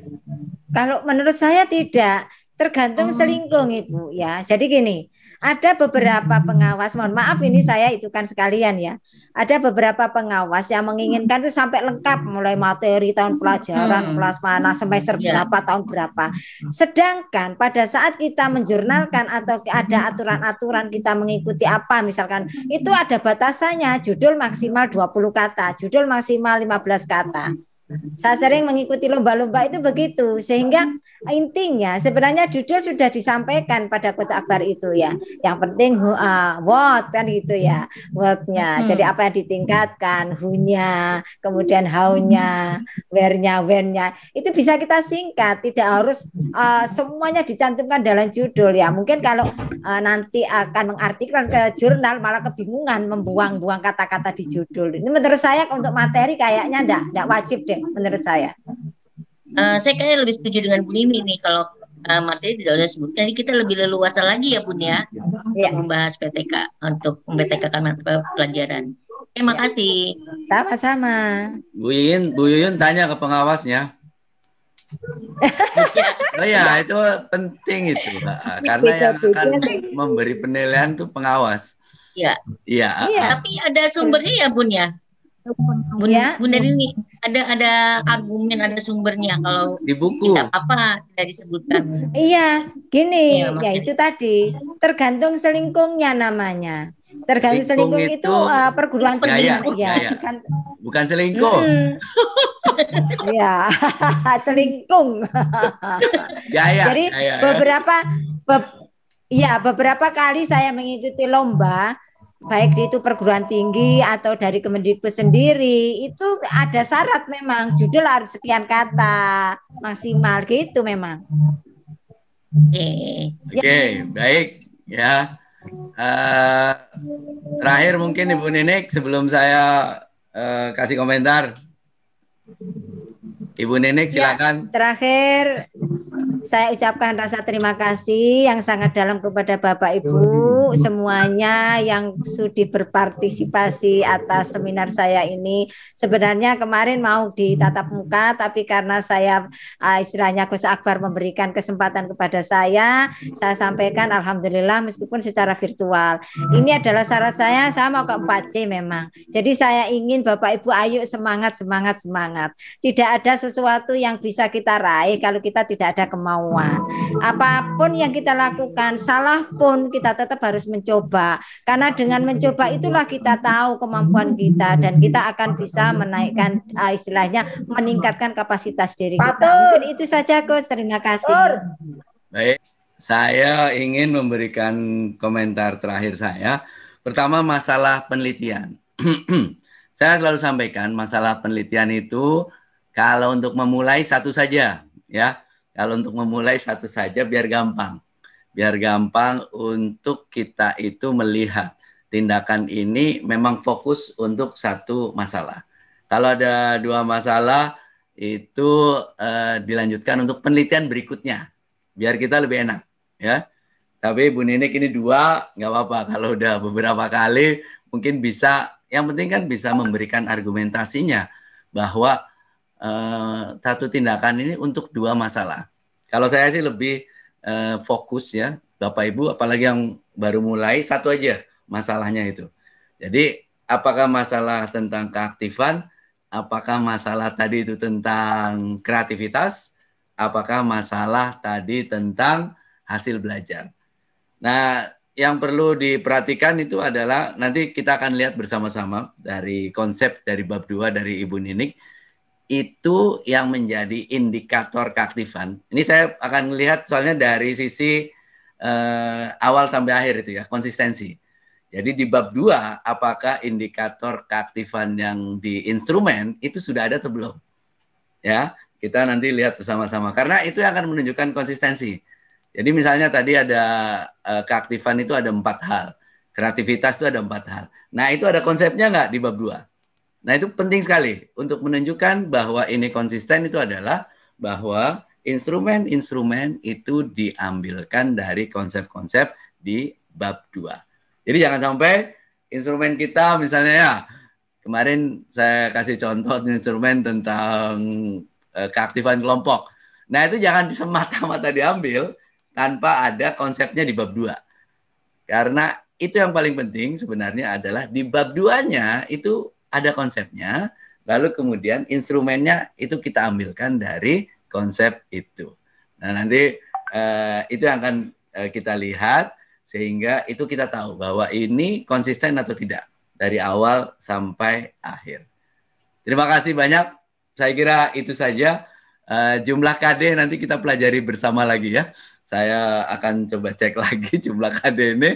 Kalau menurut saya tidak, tergantung oh. selingkuh Ibu ya. Jadi gini. Ada beberapa pengawas, mohon maaf ini saya itu kan sekalian ya. Ada beberapa pengawas yang menginginkan itu sampai lengkap mulai materi tahun pelajaran, hmm. kelas mana, semester yeah. berapa, tahun berapa. Sedangkan pada saat kita menjurnalkan atau ada aturan-aturan kita mengikuti apa misalkan itu ada batasannya, judul maksimal dua puluh kata, judul maksimal lima belas kata. Saya sering mengikuti lomba-lomba itu begitu, sehingga intinya sebenarnya judul sudah disampaikan pada coach akbar itu ya. Yang penting uh, what kan gitu ya, what-nya. Hmm. Jadi apa yang ditingkatkan, who-nya, kemudian how-nya, where-nya, when-nya. Itu bisa kita singkat, tidak harus uh, semuanya dicantumkan dalam judul ya. Mungkin kalau uh, nanti akan mengartikelkan ke jurnal malah kebingungan membuang-buang kata-kata di judul. Ini menurut saya untuk materi kayaknya enggak, enggak wajib deh. Menurut saya, uh, saya kayaknya lebih setuju dengan Bu Nini nih kalau uh, materi tidak usah sebutkan. Jadi kita lebih leluasa lagi ya Bun ya, ya. Untuk membahas P T K, untuk mem-P T K-kan mata pelajaran. Terima ya. kasih. Sama-sama. Bu Yuyun, Bu Yuyun tanya ke pengawasnya. Oh ya itu penting itu, karena yang akan memberi penilaian itu pengawas. Iya. Iya. Tapi ada sumbernya ya Bun ya. Bun, ya. Bunda ini ada ada argumen, ada sumbernya kalau di buku tidak apa tidak disebutkan. Iya, gini, ya, ya itu tadi tergantung selingkungnya namanya. Tergantung selingkung, selingkung itu, itu uh, perguruan tinggi ya, ya. Bukan, bukan selingkuh. Iya, hmm. selingkung. Gaya, Jadi gaya, beberapa be, ya beberapa kali saya mengikuti lomba baik itu perguruan tinggi atau dari Kemendikbud sendiri, itu ada syarat memang judul harus sekian kata maksimal gitu memang. Oke, okay. okay, baik ya. Uh, terakhir mungkin Ibu Nenek sebelum saya uh, kasih komentar. Ibu Nenek silakan. Ya, terakhir Saya ucapkan rasa terima kasih yang sangat dalam kepada Bapak Ibu semuanya yang sudah berpartisipasi atas seminar saya ini. Sebenarnya kemarin mau ditatap muka, tapi karena saya uh, istilahnya Gus Akbar memberikan kesempatan kepada saya, saya sampaikan alhamdulillah meskipun secara virtual. Ini adalah syarat saya, saya mau ke empat C memang. Jadi saya ingin Bapak Ibu ayo semangat, semangat, semangat. Tidak ada sesuatu yang bisa kita raih kalau kita tidak ada kemauan. Apapun yang kita lakukan, salah pun kita tetap harus mencoba. Karena dengan mencoba itulah kita tahu kemampuan kita dan kita akan bisa menaikkan uh, istilahnya meningkatkan kapasitas diri kita. Mungkin itu saja Gus, terima kasih. Baik, saya ingin memberikan komentar terakhir saya. Pertama masalah penelitian. Saya selalu sampaikan masalah penelitian itu kalau untuk memulai satu saja, ya. Kalau untuk memulai satu saja biar gampang. Biar gampang untuk kita itu melihat tindakan ini memang fokus untuk satu masalah. Kalau ada dua masalah itu eh, dilanjutkan untuk penelitian berikutnya. Biar kita lebih enak, ya. Tapi Bu Ninik ini dua, nggak apa-apa. Kalau udah beberapa kali mungkin bisa, yang penting kan bisa memberikan argumentasinya bahwa Uh, satu tindakan ini untuk dua masalah. Kalau saya sih lebih uh, fokus ya, Bapak Ibu, apalagi yang baru mulai, satu aja masalahnya itu. Jadi apakah masalah tentang keaktifan, apakah masalah tadi itu tentang kreativitas, apakah masalah tadi tentang hasil belajar. Nah, yang perlu diperhatikan itu adalah nanti kita akan lihat bersama-sama dari konsep dari bab dua dari Ibu Ninik. Itu yang menjadi indikator keaktifan. Ini saya akan lihat soalnya dari sisi eh, awal sampai akhir itu ya, konsistensi. Jadi di bab dua, apakah indikator keaktifan yang di instrumen itu sudah ada atau belum? Ya, kita nanti lihat bersama-sama. Karena itu yang akan menunjukkan konsistensi. Jadi misalnya tadi ada eh, keaktifan itu ada empat hal. Kreativitas itu ada empat hal. Nah itu ada konsepnya nggak di bab dua? Nah itu penting sekali untuk menunjukkan bahwa ini konsisten itu adalah bahwa instrumen-instrumen itu diambilkan dari konsep-konsep di bab dua. Jadi jangan sampai instrumen kita misalnya ya, kemarin saya kasih contoh instrumen tentang uh, keaktifan kelompok. Nah itu jangan semata-mata diambil tanpa ada konsepnya di bab dua. Karena itu yang paling penting sebenarnya adalah di bab dua-nya itu ada konsepnya, lalu kemudian instrumennya itu kita ambilkan dari konsep itu. Nah nanti eh, itu yang akan eh, kita lihat, sehingga itu kita tahu bahwa ini konsisten atau tidak, dari awal sampai akhir. Terima kasih banyak, saya kira itu saja. Eh, jumlah K D nanti kita pelajari bersama lagi ya. Saya akan coba cek lagi jumlah K D ini.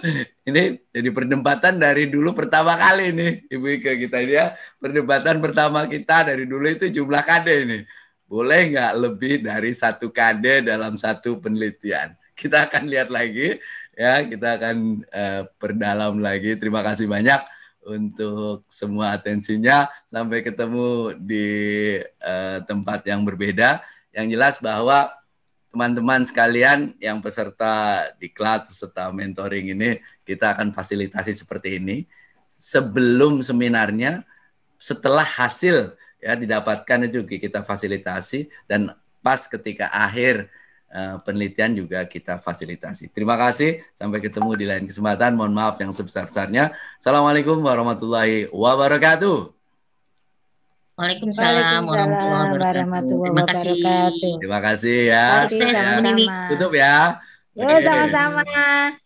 Ini jadi perdebatan dari dulu pertama kali nih, Ibu Ika kita dia. Perdebatan pertama kita dari dulu itu jumlah K D ini. Boleh nggak lebih dari satu K D dalam satu penelitian? Kita akan lihat lagi, ya. Kita akan uh, perdalam lagi. Terima kasih banyak untuk semua atensinya. Sampai ketemu di uh, tempat yang berbeda. Yang jelas bahwa teman-teman sekalian yang peserta diklat, peserta mentoring ini, kita akan fasilitasi seperti ini. Sebelum seminarnya, setelah hasil ya didapatkan itu kita fasilitasi, dan pas ketika akhir uh, penelitian juga kita fasilitasi. Terima kasih, sampai ketemu di lain kesempatan. Mohon maaf yang sebesar-besarnya. Assalamualaikum warahmatullahi wabarakatuh. Waalaikumsalam warahmatullahi wabarakatuh. Terima kasih. Terima kasih ya. Terima kasih, ya. sama-sama. Tutup ya. Yuk sama-sama.